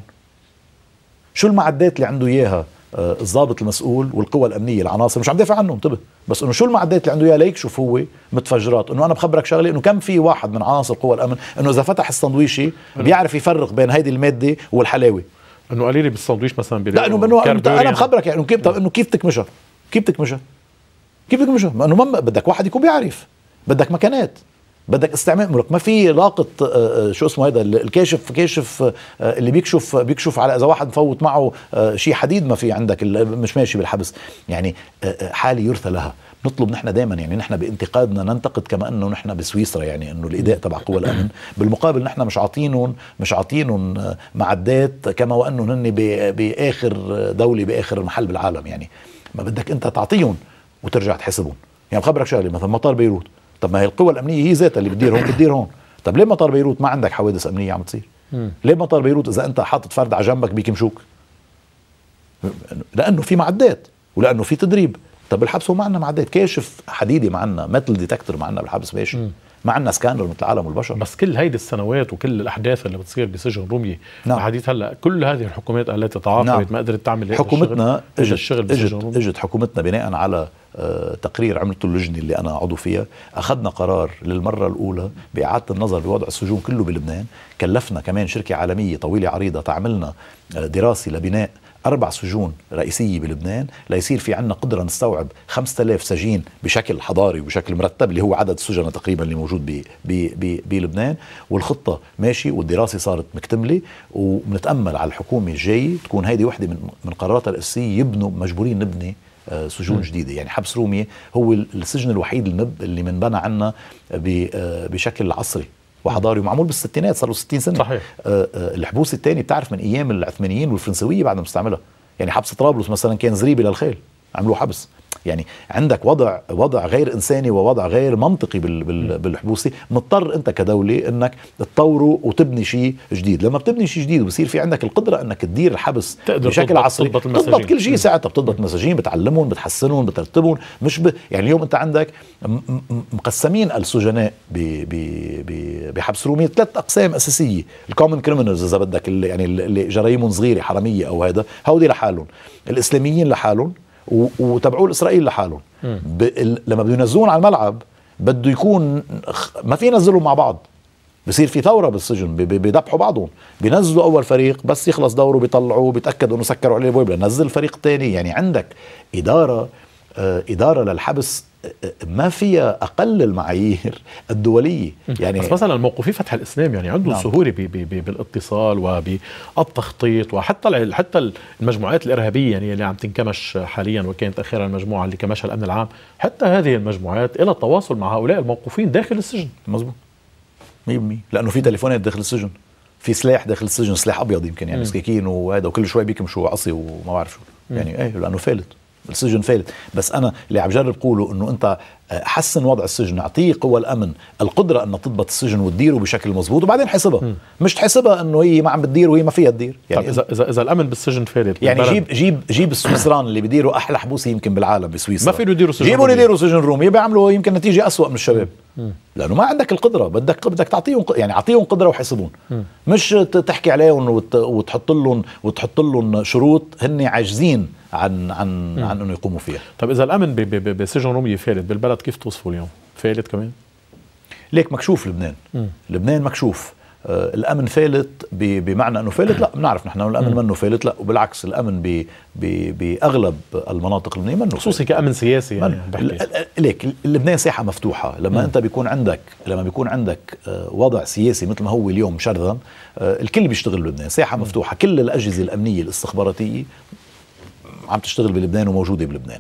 شو المعدات اللي عنده اياها الضابط المسؤول والقوى الامنيه العناصر؟ مش عم دافع عنهم، انتبه، بس انه شو المعدات اللي عنده اياها ليكشف هو متفجرات. انه انا بخبرك شغله، انه كم في واحد من عناصر قوى الامن انه اذا فتح السندويشي بيعرف يفرق بين هيدي الماده والحلاوه. انه قليل بالساندويش مثلا لا انه انا بخبرك يعني كيف، طب انه كيف تكمشها؟ كيف تكمشها؟ انه ما بدك واحد يكون بيعرف، بدك مكانات، بدك استعمال، ما في لاقط شو اسمه هذا كاشف اللي بيكشف على اذا واحد مفوت معه شيء حديد، ما في عندك مش ماشي بالحبس يعني. حالة يرثى لها. نطلب نحن دائما يعني نحن بانتقادنا ننتقد كما انه نحن بسويسرا يعني انه الاداء تبع قوى الامن، بالمقابل نحن مش عاطينهم معدات كما وانه هن باخر دوله باخر محل بالعالم يعني. ما بدك انت تعطيهم وترجع تحسبهم. يعني بخبرك شغله، مثلا مطار بيروت، طب ما هي القوى الامنيه هي ذاتها اللي بتدير هون بتدير هون. طب ليه مطار بيروت ما عندك حوادث امنيه عم تصير؟ ليه مطار بيروت اذا انت حاطط فرد على جنبك بيكمشوك؟ لانه في معدات ولانه في تدريب. طب بالحبس هو ما عندنا معدات، كاشف حديدي ما عندنا، ميتل ديتكتور ما عندنا بالحبس ماشي، ما عندنا سكانر مثل العالم والبشر. بس كل هيدي السنوات وكل الاحداث اللي بتصير بسجن رومية حديث هلا، كل هذه الحكومات التي تعاقبت ما قدرت تعمل حكومتنا اجت حكومتنا بناء على تقرير عملته اللجنه اللي انا عضو فيها، اخذنا قرار للمره الاولى باعاده النظر بوضع السجون كله بلبنان. كلفنا كمان شركه عالميه طويله عريضه تعملنا دراسه لبناء 4 سجون رئيسية بلبنان، ليصير في عنا قدرة نستوعب 5000 سجين بشكل حضاري وبشكل مرتب، اللي هو عدد السجناء تقريبا اللي موجود بلبنان. والخطة ماشي والدراسة صارت مكتملة، وبنتأمل على الحكومة الجاية تكون هيدي وحدة من قراراتها الأساسية، يبنوا مجبورين نبني سجون جديدة. يعني حبس رومية هو السجن الوحيد اللي منبنى عنا بشكل عصري وحضاري ومعمول بالستينات، صار له 60 سنه. صحيح. الحبوس الثاني بتعرف من ايام العثمانيين والفرنسويه بعد ما استعملها. يعني حبس طرابلس مثلا كان زريبه للخيل، عملوه حبس. يعني عندك وضع غير انساني ووضع غير منطقي بالحبوسي. مضطر انت كدوله انك تطوره وتبني شيء جديد. لما بتبني شيء جديد وبصير في عندك القدره انك تدير الحبس بشكل عصري، تضبط كل شيء ساعتها. بتضبط مساجين، بتعلمهم، بتحسنهم، بترتبهم. مش يعني اليوم انت عندك مقسمين السجناء بحبس رومية 3 اقسام اساسيه. الكومن كريمنالز اذا بدك، يعني اللي جرايمهم صغيره حراميه او هذا، هودي لحالهم. الاسلاميين لحالهم، وتبعوه الاسرائيل لحالهم. لما بده ينزلون على الملعب بده يكون ما في ينزلوا مع بعض، بصير في ثوره بالسجن، بيذبحوا بعضهم. بينزلوا اول فريق، بس يخلص دوره بيطلعوه، بيتاكدوا انه سكروا عليه الابواب، بينزل الفريق الثاني. يعني عندك اداره للحبس ما فيها اقل المعايير الدوليه. يعني بس مثلا الموقوفي فتح الاسلام يعني عنده سهوله بالاتصال وبالتخطيط، وحتى المجموعات الارهابيه يعني اللي عم تنكمش حاليا، وكانت اخيرا المجموعه اللي كمشها الامن العام، حتى هذه المجموعات لها التواصل مع هؤلاء الموقوفين داخل السجن. مظبوط 100%، لانه في تليفونات داخل السجن، في سلاح داخل السجن، سلاح ابيض يمكن يعني سكاكين وهذا، وكل شوي بيكمشوا عصي وما بعرف شو يعني. ايه لانه فالت السجن فالت. بس انا اللي عم جرب قوله انه انت حسن وضع السجن، اعطيه قوى الامن القدره ان تضبط السجن وتديره بشكل مزبوط، وبعدين حسبها. مش تحسبها انه هي ما عم بتدير وهي ما فيها تدير. يعني اذا الامن بالسجن فالت، يعني جيب السويسران اللي بيديروا احلى حبوس يمكن بالعالم بسويسرا، ما فيهم يديروا سجن، جيبوا يديروا سجن رومي، بيعملوا يمكن نتيجه اسوأ من الشباب. لانه ما عندك القدره. بدك تعطيهم، يعني اعطيهم قدره وحسبون، مش تحكي عليهم وتحط لهم شروط هن عاجزين عن انه يقوموا فيها. طب اذا الامن بسجن رومية فالت بالبلد، كيف توصفه اليوم؟ فالت كمان؟ ليك مكشوف لبنان. لبنان مكشوف. الامن فالت بمعنى انه فالت؟ لا، بنعرف نحن الامن منه فالت، لا، وبالعكس الامن باغلب المناطق اللبنانيه منه، خصوصي كامن سياسي يعني. ليك لبنان ساحه مفتوحه. لما انت بيكون عندك وضع سياسي مثل ما هو اليوم شرذم، الكل بيشتغل بلبنان. ساحه مفتوحه، كل الاجهزه الامنيه الاستخباراتيه عم تشتغل بلبنان وموجوده بلبنان.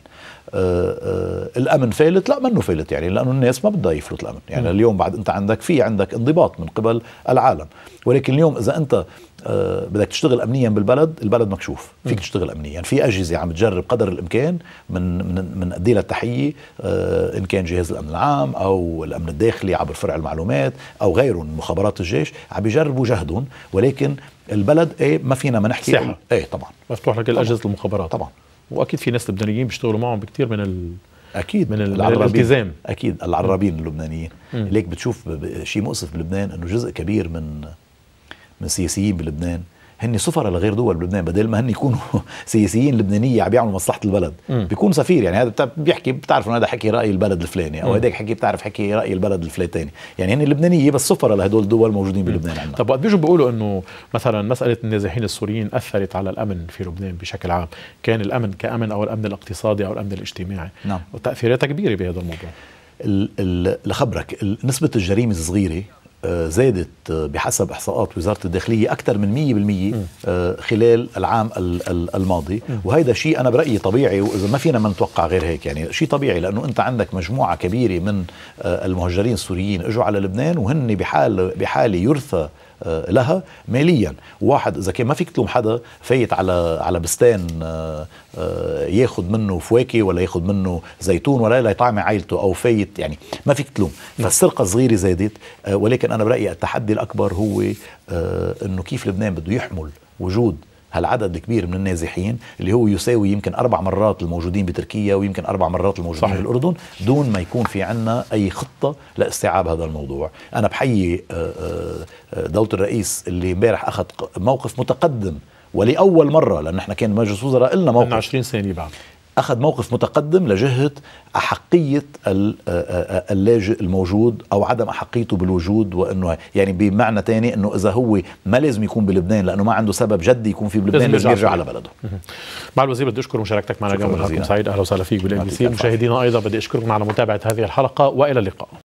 الامن فالت؟ لا، منه فالت يعني، لانه الناس ما بدها يفلت الامن. يعني اليوم بعد انت عندك انضباط من قبل العالم، ولكن اليوم اذا انت بدك تشتغل امنيا البلد مكشوف. فيك تشتغل امنيا، في اجهزه عم تجرب قدر الامكان من ادي لها التحيه، ان كان جهاز الامن العام او الامن الداخلي عبر فرع المعلومات او غيره من مخابرات الجيش، عم بيجربوا جهدهم. ولكن البلد ما فينا ما نحكي ساحه. طبعا مفتوح لك اجهزه المخابرات طبعا، واكيد في ناس لبنانيين بيشتغلوا معهم بكثير من اكيد من الالتزام. اكيد العرابين اللبنانيين. ليك بتشوف شيء مؤسف بلبنان، انه جزء كبير من سياسيين بلبنان هن سفراء لغير دول بلبنان، بدل ما هن يكونوا سياسيين لبنانيه عم بيعملوا مصلحه البلد. بيكون سفير، يعني هذا بيحكي، بتعرف انه هذا حكي راي البلد الفلاني، او هذاك حكي بتعرف حكي راي البلد الفلاني، يعني هن لبنانيه بس سفراء لهدول الدول موجودين بلبنان عندنا. طب وقت بيجوا بيقولوا انه مثلا مساله النازحين السوريين اثرت على الامن في لبنان بشكل عام، كان الامن كامن او الامن الاقتصادي او الامن الاجتماعي، نعم، وتاثيراتها كبيره بهذا الموضوع. لخبرك نسبه الجريمه الصغيره زادت بحسب إحصاءات وزارة الداخلية أكثر من 100% خلال العام الماضي، وهذا شيء أنا برأيي طبيعي، وإذا ما فينا ما نتوقع غير هيك، يعني شيء طبيعي، لأنه أنت عندك مجموعة كبيرة من المهجرين السوريين اجوا على لبنان وهن بحالة يرثى لها ماليا. واحد اذا كان ما فيك تلوم حدا فايت على بستان ياخذ منه فواكه ولا ياخذ منه زيتون ولا يطعم عائلته، او فايت، يعني ما فيك تلوم. فالسرقه الصغيره زادت، ولكن انا برايي التحدي الاكبر هو انه كيف لبنان بده يحمل وجود هالعدد الكبير من النازحين اللي هو يساوي يمكن 4 مرات الموجودين بتركيا ويمكن 4 مرات الموجودين في الأردن، دون ما يكون في عنا أي خطة لاستيعاب هذا الموضوع. أنا بحيي دولة الرئيس اللي امبارح أخذ موقف متقدم ولأول مرة، لأن احنا كان مجلس وزراء لنا موقف 20 سنة بعد، أخذ موقف متقدم لجهة أحقية اللاجئ الموجود أو عدم أحقيته بالوجود، وأنه يعني بمعنى تاني أنه إذا هو ما لازم يكون بلبنان لأنه ما عنده سبب جدي يكون في بلبنان، لازم يرجع على بلده. مع الوزير بدي أشكر مشاركتك معنا اليوم. نهاركم سعيد، أهلا وسهلا فيك بالMBC. مشاهدينا أيضا بدي أشكركم على متابعة هذه الحلقة، وإلى اللقاء.